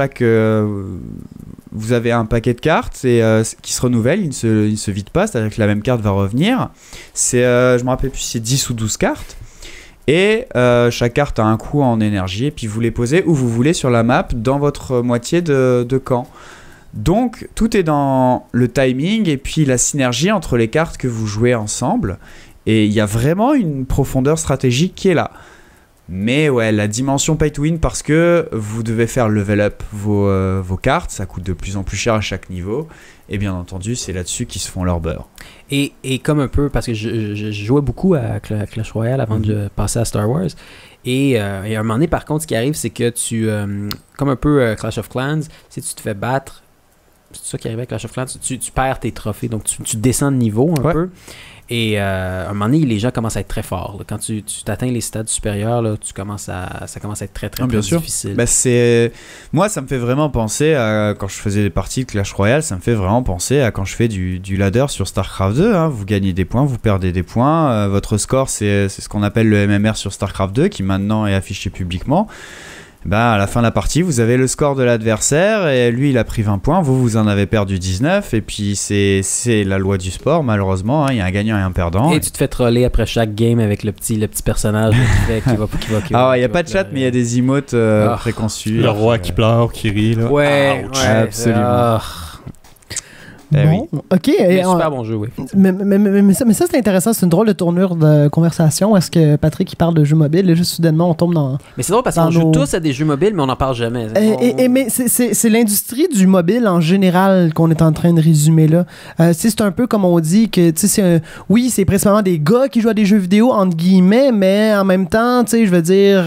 vous avez un paquet de cartes qui se renouvelle, il ne se vide pas, c'est-à-dire que la même carte va revenir. Je me rappelle plus si c'est 10 ou 12 cartes. Et chaque carte a un coût en énergie, et puis vous les posez où vous voulez sur la map, dans votre moitié de camp. Donc tout est dans le timing et puis la synergie entre les cartes que vous jouez ensemble. Et il y a vraiment une profondeur stratégique qui est là. Mais ouais, la dimension pay to win, parce que vous devez faire level up vos cartes, ça coûte de plus en plus cher à chaque niveau. Et bien entendu, c'est là-dessus qu'ils se font leur beurre. Et comme un peu, parce que je jouais beaucoup à Clash Royale avant de passer à Star Wars. Et à un moment donné, par contre, ce qui arrive, c'est que comme un peu Clash of Clans, si tu te fais battre, c'est ça qui arrive avec Clash of Clans, tu perds tes trophées, donc tu descends de niveau un peu. Et à un moment donné, les gens commencent à être très forts. Là. Quand tu t'atteins les stades supérieurs, là, ça commence à être très, très, très difficile. Ben moi, ça me fait vraiment penser à quand je faisais des parties de Clash Royale, ça me fait vraiment penser à quand je fais du ladder sur StarCraft 2. Hein. Vous gagnez des points, vous perdez des points. Votre score, c'est ce qu'on appelle le MMR sur StarCraft 2, qui maintenant est affiché publiquement. À la fin de la partie, vous avez le score de l'adversaire et lui, il a pris 20 points, vous en avez perdu 19, et puis c'est la loi du sport, malheureusement, il y a un gagnant et un perdant. Et tu te fais troller après chaque game avec le petit personnage qui va il n'y a pas de chat, mais il y a des emotes préconçus. Le roi qui pleure, qui rit. Là. Ouais, absolument. Bon, ok. Super bon jeu, oui. Mais ça c'est intéressant, c'est une drôle de tournure de conversation. Est-ce que Patrick il parle de jeux mobiles et juste soudainement on tombe dans... Mais c'est drôle parce qu'on joue tous à des jeux mobiles, mais on n'en parle jamais. Mais c'est l'industrie du mobile en général qu'on est en train de résumer là. C'est un peu comme on dit que oui, c'est principalement des gars qui jouent à des jeux vidéo entre guillemets, mais en même temps, je veux dire,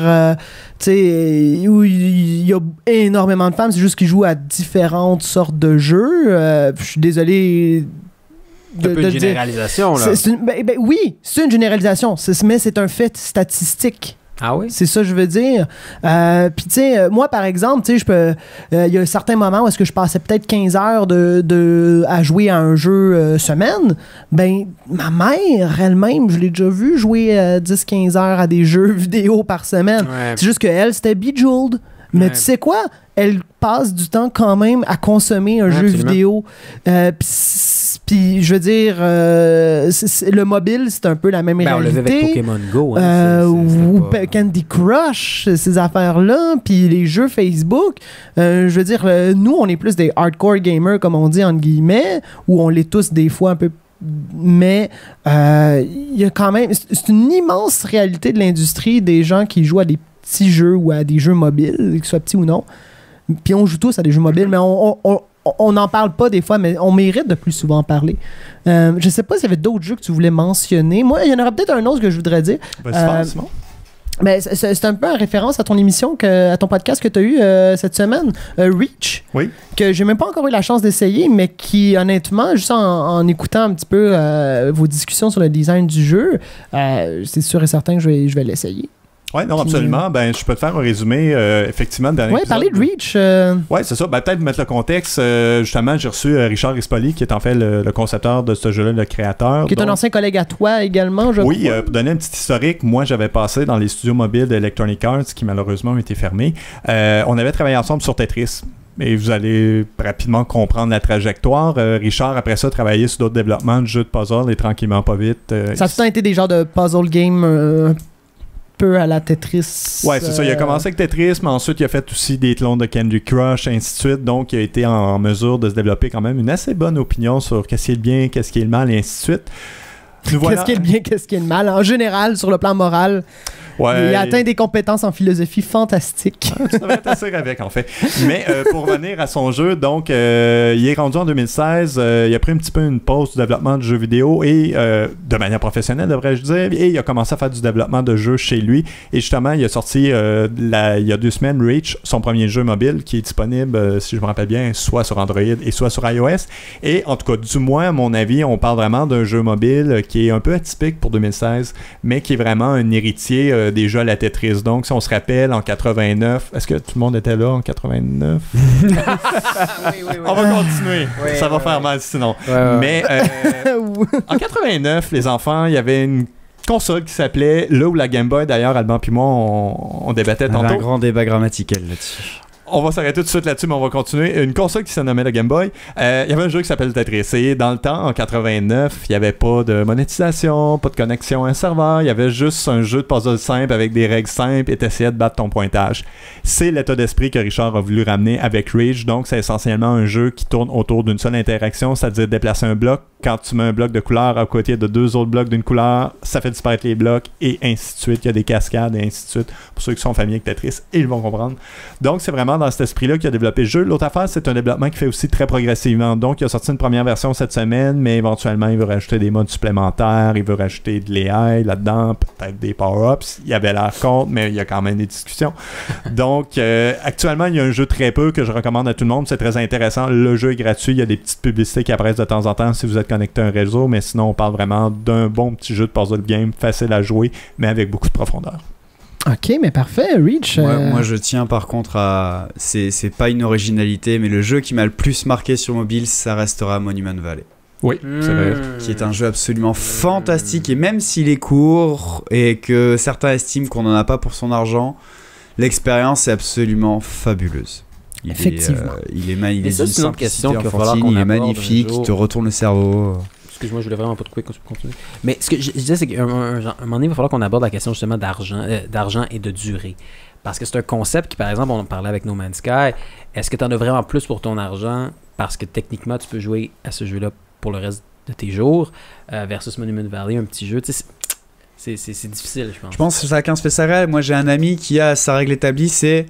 il y a énormément de femmes, c'est juste qu'ils jouent à différentes sortes de jeux. Je suis désolé c'est un peu une généralisation là. Oui, c'est une généralisation, mais c'est un fait statistique. Ah oui? C'est ça que je veux dire. Puis tu sais, moi par exemple, tu sais, il y a un certain moment où est-ce que je passais peut-être 15 heures à jouer à un jeu semaine. Ma mère elle-même, je l'ai déjà vu jouer 10-15 heures à des jeux vidéo par semaine. Ouais. C'est juste qu'elle, c'était Bejeweled. Mais tu sais quoi? Elle passe du temps quand même à consommer un jeu vidéo. Puis je veux dire, le mobile, c'est un peu la même réalité. On le vit avec Pokémon Go. Ou Candy Crush, ces affaires-là. Puis les jeux Facebook. Je veux dire, nous, on est plus des hardcore gamers, comme on dit, entre guillemets, où on l'est tous des fois un peu mais il y a quand même... C'est une immense réalité de l'industrie des gens qui jouent à des petits jeux ou à des jeux mobiles, qu'ils soient petits ou non. Puis on joue tous à des jeux mobiles, mais on n'en parle pas des fois, mais on mérite de plus souvent en parler. Je sais pas s'il y avait d'autres jeux que tu voulais mentionner. Moi, il y en aurait peut-être un autre que je voudrais dire. Simon. Ben, c'est un peu en référence à ton émission, à ton podcast que tu as eu cette semaine, Reach, que j'ai même pas encore eu la chance d'essayer, mais qui, honnêtement, juste en écoutant un petit peu vos discussions sur le design du jeu, c'est sûr et certain que je vais l'essayer. Oui, non, absolument. Ben, je peux te faire un résumé, effectivement, de Oui, parler de Reach. Oui, c'est ça. Ben, peut-être mettre le contexte. Justement, j'ai reçu Richard Rispoli, qui est en fait le concepteur de ce jeu-là, le créateur. Qui est un ancien collègue à toi également, je crois. Oui, pour donner un petit historique, moi, j'avais passé dans les studios mobiles d'Electronic Arts, qui malheureusement ont été fermés. On avait travaillé ensemble sur Tetris. Et vous allez rapidement comprendre la trajectoire. Richard, après ça, travaillait sur d'autres développements de jeux de puzzle et tranquillement, pas vite. Ça a tout le temps été des genres de puzzle games peu à la Tetris. Ouais, c'est ça. Il a commencé avec Tetris, mais ensuite, il a fait aussi des clones de Candy Crush, ainsi de suite. Donc, il a été en mesure de se développer quand même une assez bonne opinion sur qu'est-ce qui est le bien, qu'est-ce qui est le mal, et ainsi de suite. Qu'est-ce qui est le bien, qu'est-ce qui est le mal. En général, sur le plan moral, il a atteint des compétences en philosophie fantastiques. Tu devrais t'assurer avec, en fait. Mais pour revenir à son jeu, donc, il est rendu en 2016. Il a pris un petit peu une pause du développement de jeux vidéo et de manière professionnelle, devrais-je dire. Et il a commencé à faire du développement de jeux chez lui. Et justement, il a sorti, il y a 2 semaines, Reach, son premier jeu mobile, qui est disponible, si je me rappelle bien, soit sur Android et soit sur iOS. Et en tout cas, du moins, à mon avis, on parle vraiment d'un jeu mobile qui est un peu atypique pour 2016, mais qui est vraiment un héritier des jeux à la Tetris. Donc, si on se rappelle, en 89, est-ce que tout le monde était là en 89? Oui. On va continuer. Ça va faire mal sinon. Mais en 89, les enfants, il y avait une console qui s'appelait là où la Game Boy, d'ailleurs, Alban puis moi, on débattait tantôt. Un grand débat grammatical là-dessus. On va s'arrêter tout de suite là-dessus, mais on va continuer. Une console qui se nommait la Game Boy. Il y avait un jeu qui s'appelle Tetris. Et dans le temps, en 89, il n'y avait pas de monétisation, pas de connexion à un serveur. Il y avait juste un jeu de puzzle simple avec des règles simples et t'essayais de battre ton pointage. C'est l'état d'esprit que Richard a voulu ramener avec Reach. Donc, c'est essentiellement un jeu qui tourne autour d'une seule interaction, c'est-à-dire déplacer un bloc. Quand tu mets un bloc de couleur à côté de 2 autres blocs d'une couleur, ça fait disparaître les blocs et ainsi de suite. Il y a des cascades et ainsi de suite. Pour ceux qui sont familiers avec Tetris, ils vont comprendre. Donc, c'est vraiment dans cet esprit-là qu'il a développé le jeu. L'autre affaire, c'est un développement qui fait aussi très progressivement. Donc, il a sorti une première version cette semaine, mais éventuellement, il veut rajouter des modes supplémentaires, il veut rajouter de l'AI là-dedans, peut-être des power-ups. Il avait l'air contre, mais il y a quand même des discussions. Donc, actuellement, il y a un jeu très peu que je recommande à tout le monde. C'est très intéressant. Le jeu est gratuit. Il y a des petites publicités qui apparaissent de temps en temps si vous êtes connecté à un réseau, mais sinon, on parle vraiment d'un bon petit jeu de puzzle game, facile à jouer, mais avec beaucoup de profondeur. Ok, mais parfait, Reach. Moi, je tiens par contre à... C'est pas une originalité, mais le jeu qui m'a le plus marqué sur mobile, ça restera Monument Valley. Oui, c'est vrai. Qui est un jeu absolument fantastique, et même s'il est court, et que certains estiment qu'on n'en a pas pour son argent, l'expérience est absolument fabuleuse. Effectivement. Il est magnifique. C'est une autre question qu'il va falloir qu'on il est magnifique, il te retourne le cerveau. Excuse-moi, je voulais vraiment pas te couper, continuer. Mais ce que je disais, c'est qu'à un moment donné, il va falloir qu'on aborde la question justement d'argent et de durée. Parce que c'est un concept qui, par exemple, on en parlait avec No Man's Sky. Est-ce que tu en as vraiment plus pour ton argent parce que techniquement, tu peux jouer à ce jeu-là pour le reste de tes jours versus Monument Valley, un petit jeu, tu sais, c'est difficile, je pense. Je pense que chacun se fait sa règle. Moi, j'ai un ami qui a sa règle établie, c'est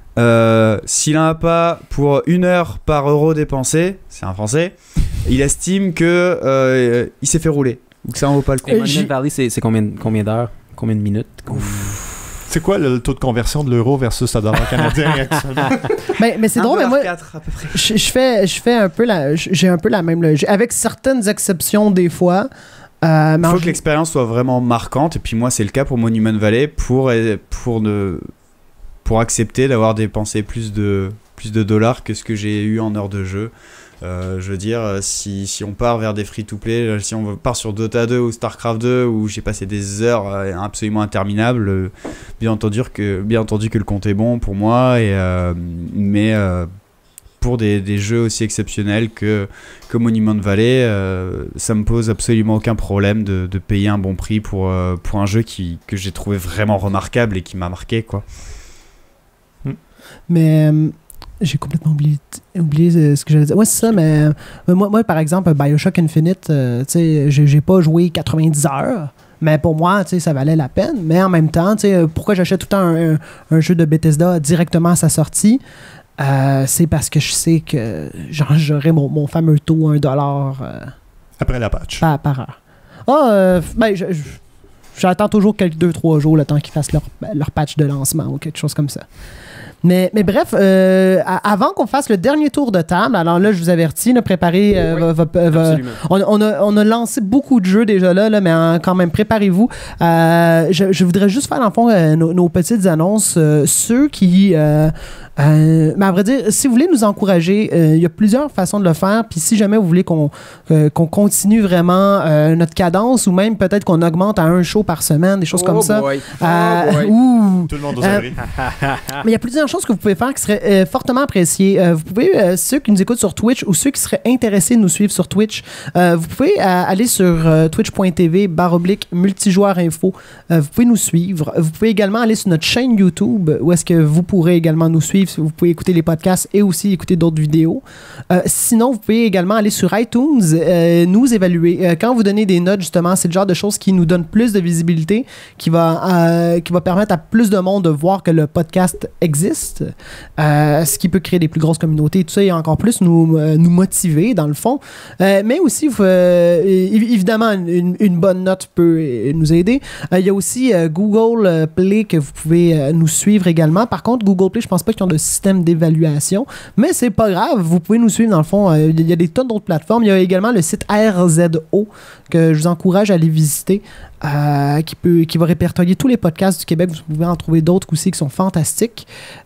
s'il n'en a pas pour 1 heure par euro dépensé, c'est un Français, il estime que il s'est fait rouler ou que ça en vaut pas le coup. Monument Valley, c'est combien d'heures, combien de minutes? C'est quoi le taux de conversion de l'euro versus le dollar canadien actuellement? mais c'est drôle, mais moi, 4, à peu près. je fais un peu j'ai un peu la même logique, avec certaines exceptions des fois. Il faut que l'expérience soit vraiment marquante, et puis moi c'est le cas pour Monument Valley pour accepter d'avoir dépensé plus de dollars que ce que j'ai eu en heures de jeu. Je veux dire, si on part vers des free-to-play, si on part sur Dota 2 ou StarCraft 2 où j'ai passé des heures absolument interminables, bien entendu que le compte est bon pour moi, mais pour des jeux aussi exceptionnels que Monument Valley, ça me pose absolument aucun problème de payer un bon prix pour un jeu que j'ai trouvé vraiment remarquable et qui m'a marqué, quoi. Mais J'ai complètement oublié ce que j'allais dire. Ouais, c'est ça, mais moi, par exemple, BioShock Infinite, tu sais, j'ai pas joué 90 heures. Mais pour moi, tu sais, ça valait la peine. Mais en même temps, tu sais, pourquoi j'achète tout le temps un jeu de Bethesda directement à sa sortie? C'est parce que je sais que j'aurai mon fameux taux $1 après la patch. Par heure. J'attends toujours quelques 2-3 jours le temps qu'ils fassent leur patch de lancement ou quelque chose comme ça. Mais bref, avant qu'on fasse le dernier tour de table, alors là, je vous avertis, préparez. On a lancé beaucoup de jeux déjà là mais quand même, préparez-vous. Je voudrais juste faire, dans le fond, nos petites annonces. Ceux qui. Mais à vrai dire, si vous voulez nous encourager, il y a plusieurs façons de le faire. Puis si jamais vous voulez qu'on continue vraiment notre cadence ou même peut-être qu'on augmente à un show par semaine, des choses comme ça. Tout le monde aux abris. Mais il y a plusieurs choses que vous pouvez faire qui seraient fortement appréciées. Vous pouvez, ceux qui nous écoutent sur Twitch ou ceux qui seraient intéressés de nous suivre sur Twitch, vous pouvez aller sur twitch.tv/multijoueurinfo. Vous pouvez nous suivre. Vous pouvez également aller sur notre chaîne YouTube où est-ce que vous pourrez également nous suivre. Vous pouvez écouter les podcasts et aussi écouter d'autres vidéos. Sinon, vous pouvez également aller sur iTunes, nous évaluer. Quand vous donnez des notes, justement, c'est le genre de choses qui nous donne plus de visibilité, qui va permettre à plus de monde de voir que le podcast existe, ce qui peut créer des plus grosses communautés, tout ça, et encore plus nous motiver, dans le fond. Mais aussi, évidemment, une bonne note peut nous aider. Il y a aussi Google Play que vous pouvez nous suivre également. Par contre, Google Play, je pense pas qu'ils ont de système d'évaluation, mais c'est pas grave, vous pouvez nous suivre dans le fond. Il y a des tonnes d'autres plateformes. Il y a également le site RZO que je vous encourage à aller visiter, qui va répertorier tous les podcasts du Québec. Vous pouvez en trouver d'autres aussi qui sont fantastiques.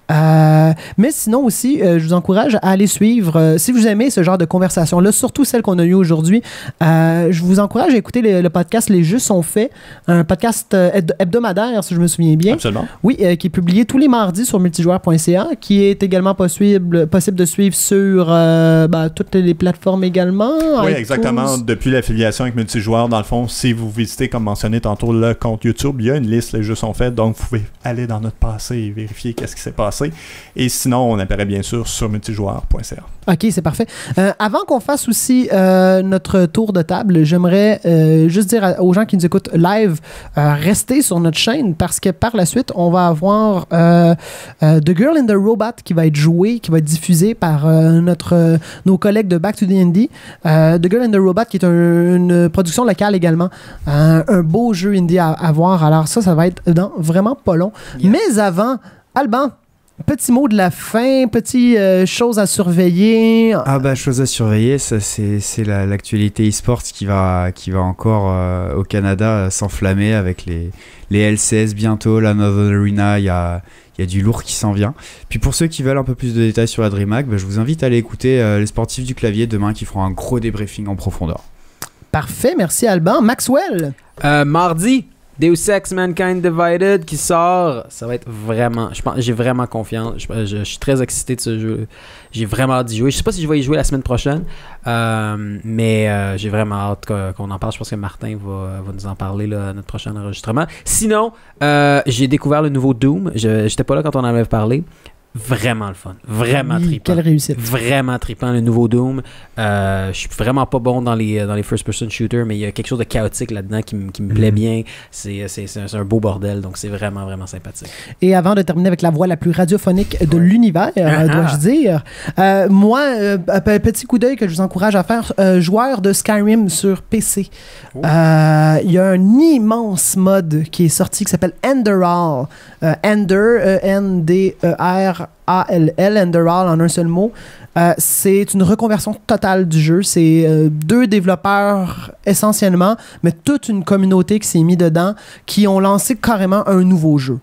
Mais sinon aussi, je vous encourage à aller suivre, si vous aimez ce genre de conversation-là, surtout celle qu'on a eue aujourd'hui, je vous encourage à écouter le podcast Les Jeux sont faits, un podcast hebdomadaire, si je me souviens bien. Absolument. Oui, qui est publié tous les mardis sur multijoueur.ca, qui est également possible de suivre sur toutes les plateformes également. Oui, exactement. Depuis l'affiliation avec Multijoueur, dans le fond, si vous visitez, comme mentionné tantôt, le compte YouTube, il y a une liste Les Jeux sont faits, donc vous pouvez aller dans notre passé et vérifier qu'est-ce qui s'est passé. Et sinon, on apparaît bien sûr sur multijoueur.ca. OK, c'est parfait. Avant qu'on fasse aussi notre tour de table, j'aimerais juste dire aux gens qui nous écoutent live, restez sur notre chaîne parce que par la suite, on va avoir The Girl in the Robot qui va être joué, qui va être diffusé par nos collègues de Back to the Indie. The Girl in the Robot qui est une production locale également. Un beau jeu indie à voir. Alors ça va être vraiment pas long. Yeah. Mais avant, Alban, petit mot de la fin, petite chose à surveiller. Chose à surveiller, ça c'est l'actualité e-sport qui va encore au Canada s'enflammer avec les LCS bientôt, la Northern Arena, il y a du lourd qui s'en vient. Puis pour ceux qui veulent un peu plus de détails sur la DreamHack, je vous invite à aller écouter les sportifs du clavier demain qui feront un gros débriefing en profondeur. Parfait, merci Alban. Maxwell? Mardi, Deus Ex Mankind Divided qui sort, ça va être vraiment, j'ai vraiment confiance, je suis très excité de ce jeu, j'ai vraiment hâte d'y jouer, je sais pas si je vais y jouer la semaine prochaine, mais j'ai vraiment hâte qu'on en parle. Je pense que Martin va nous en parler là, à notre prochain enregistrement. Sinon, j'ai découvert le nouveau Doom, j'étais pas là quand on en avait parlé. Vraiment le fun, vraiment trippant. Quelle réussite. Vraiment trippant, le nouveau Doom. Je suis vraiment pas bon dans les first-person shooters, mais il y a quelque chose de chaotique là-dedans qui me plaît bien. C'est un beau bordel, donc c'est vraiment, vraiment sympathique. Et avant de terminer avec la voix la plus radiophonique de l'univers, dois-je dire, moi, petit coup d'œil que je vous encourage à faire, joueur de Skyrim sur PC. Il y a un immense mod qui est sorti qui s'appelle Enderal. Ender, N-D-E-R A-L-L, Enderal en un seul mot. C'est une reconversion totale du jeu. C'est 2 développeurs essentiellement, mais toute une communauté qui s'est mise dedans, qui ont lancé carrément un nouveau jeu.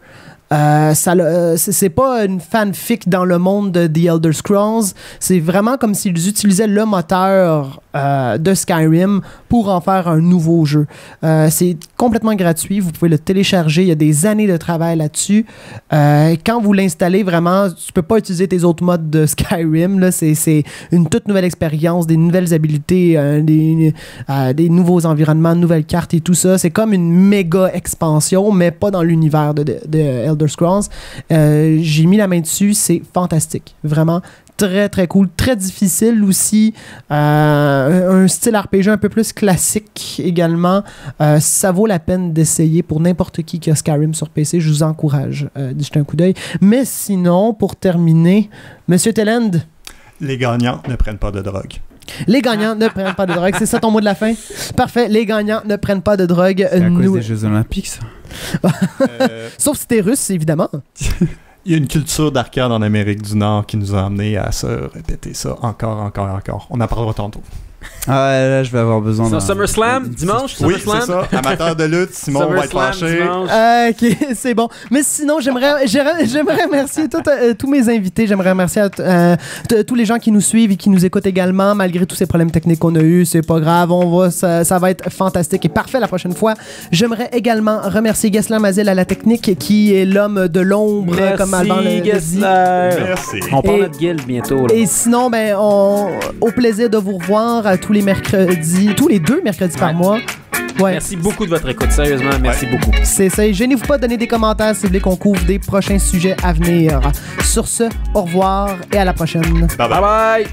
C'est pas une fanfic dans le monde de The Elder Scrolls. C'est vraiment comme s'ils utilisaient le moteur de Skyrim pour en faire un nouveau jeu. C'est complètement gratuit, vous pouvez le télécharger, il y a des années de travail là-dessus. Quand vous l'installez, vraiment, tu peux pas utiliser tes autres modes de Skyrim, là. C'est une toute nouvelle expérience, des nouvelles habilités, des nouveaux environnements, de nouvelles cartes et tout ça. C'est comme une méga expansion, mais pas dans l'univers de Elder Scrolls. J'ai mis la main dessus, c'est fantastique. Vraiment très très cool, très difficile aussi, un style RPG un peu plus classique également. Ça vaut la peine d'essayer pour n'importe qui a Skyrim sur PC. Je vous encourage d'y jeter un coup d'œil. Mais sinon, pour terminer, Monsieur Telend, les gagnants ne prennent pas de drogue. Les gagnants ne prennent pas de drogue. C'est ça ton mot de la fin? Parfait. Les gagnants ne prennent pas de drogue. C'est à cause des Jeux Olympiques, ça. Sauf si t'es russe, évidemment. Il y a une culture d'arcade en Amérique du Nord qui nous a amené à se répéter ça encore. On en parlera tantôt. Ah ouais, là, je vais avoir besoin d'un... SummerSlam, dimanche? Oui, c'est ça. Amateur de lutte, Simon va être fâché. Ok, c'est bon. Mais sinon, j'aimerais remercier tous mes invités. J'aimerais remercier tous les gens qui nous suivent et qui nous écoutent également, malgré tous ces problèmes techniques qu'on a eus. C'est pas grave, ça va être fantastique et parfait la prochaine fois. J'aimerais également remercier Gessler Mazil à la technique, qui est l'homme de l'ombre, comme Alban le dit. Merci. On part notre guilde bientôt. Là. Et sinon, ben, au plaisir de vous revoir tous les mercredis, tous les 2 mercredis par mois. Ouais. Merci beaucoup de votre écoute, sérieusement, merci beaucoup. C'est ça, et gênez-vous pas de donner des commentaires si vous voulez qu'on couvre des prochains sujets à venir. Sur ce, au revoir et à la prochaine. Bye bye. Bye bye.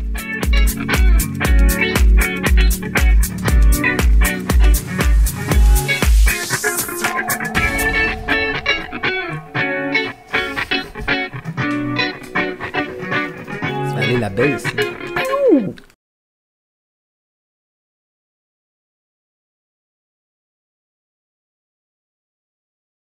Tu vas aller la baisse.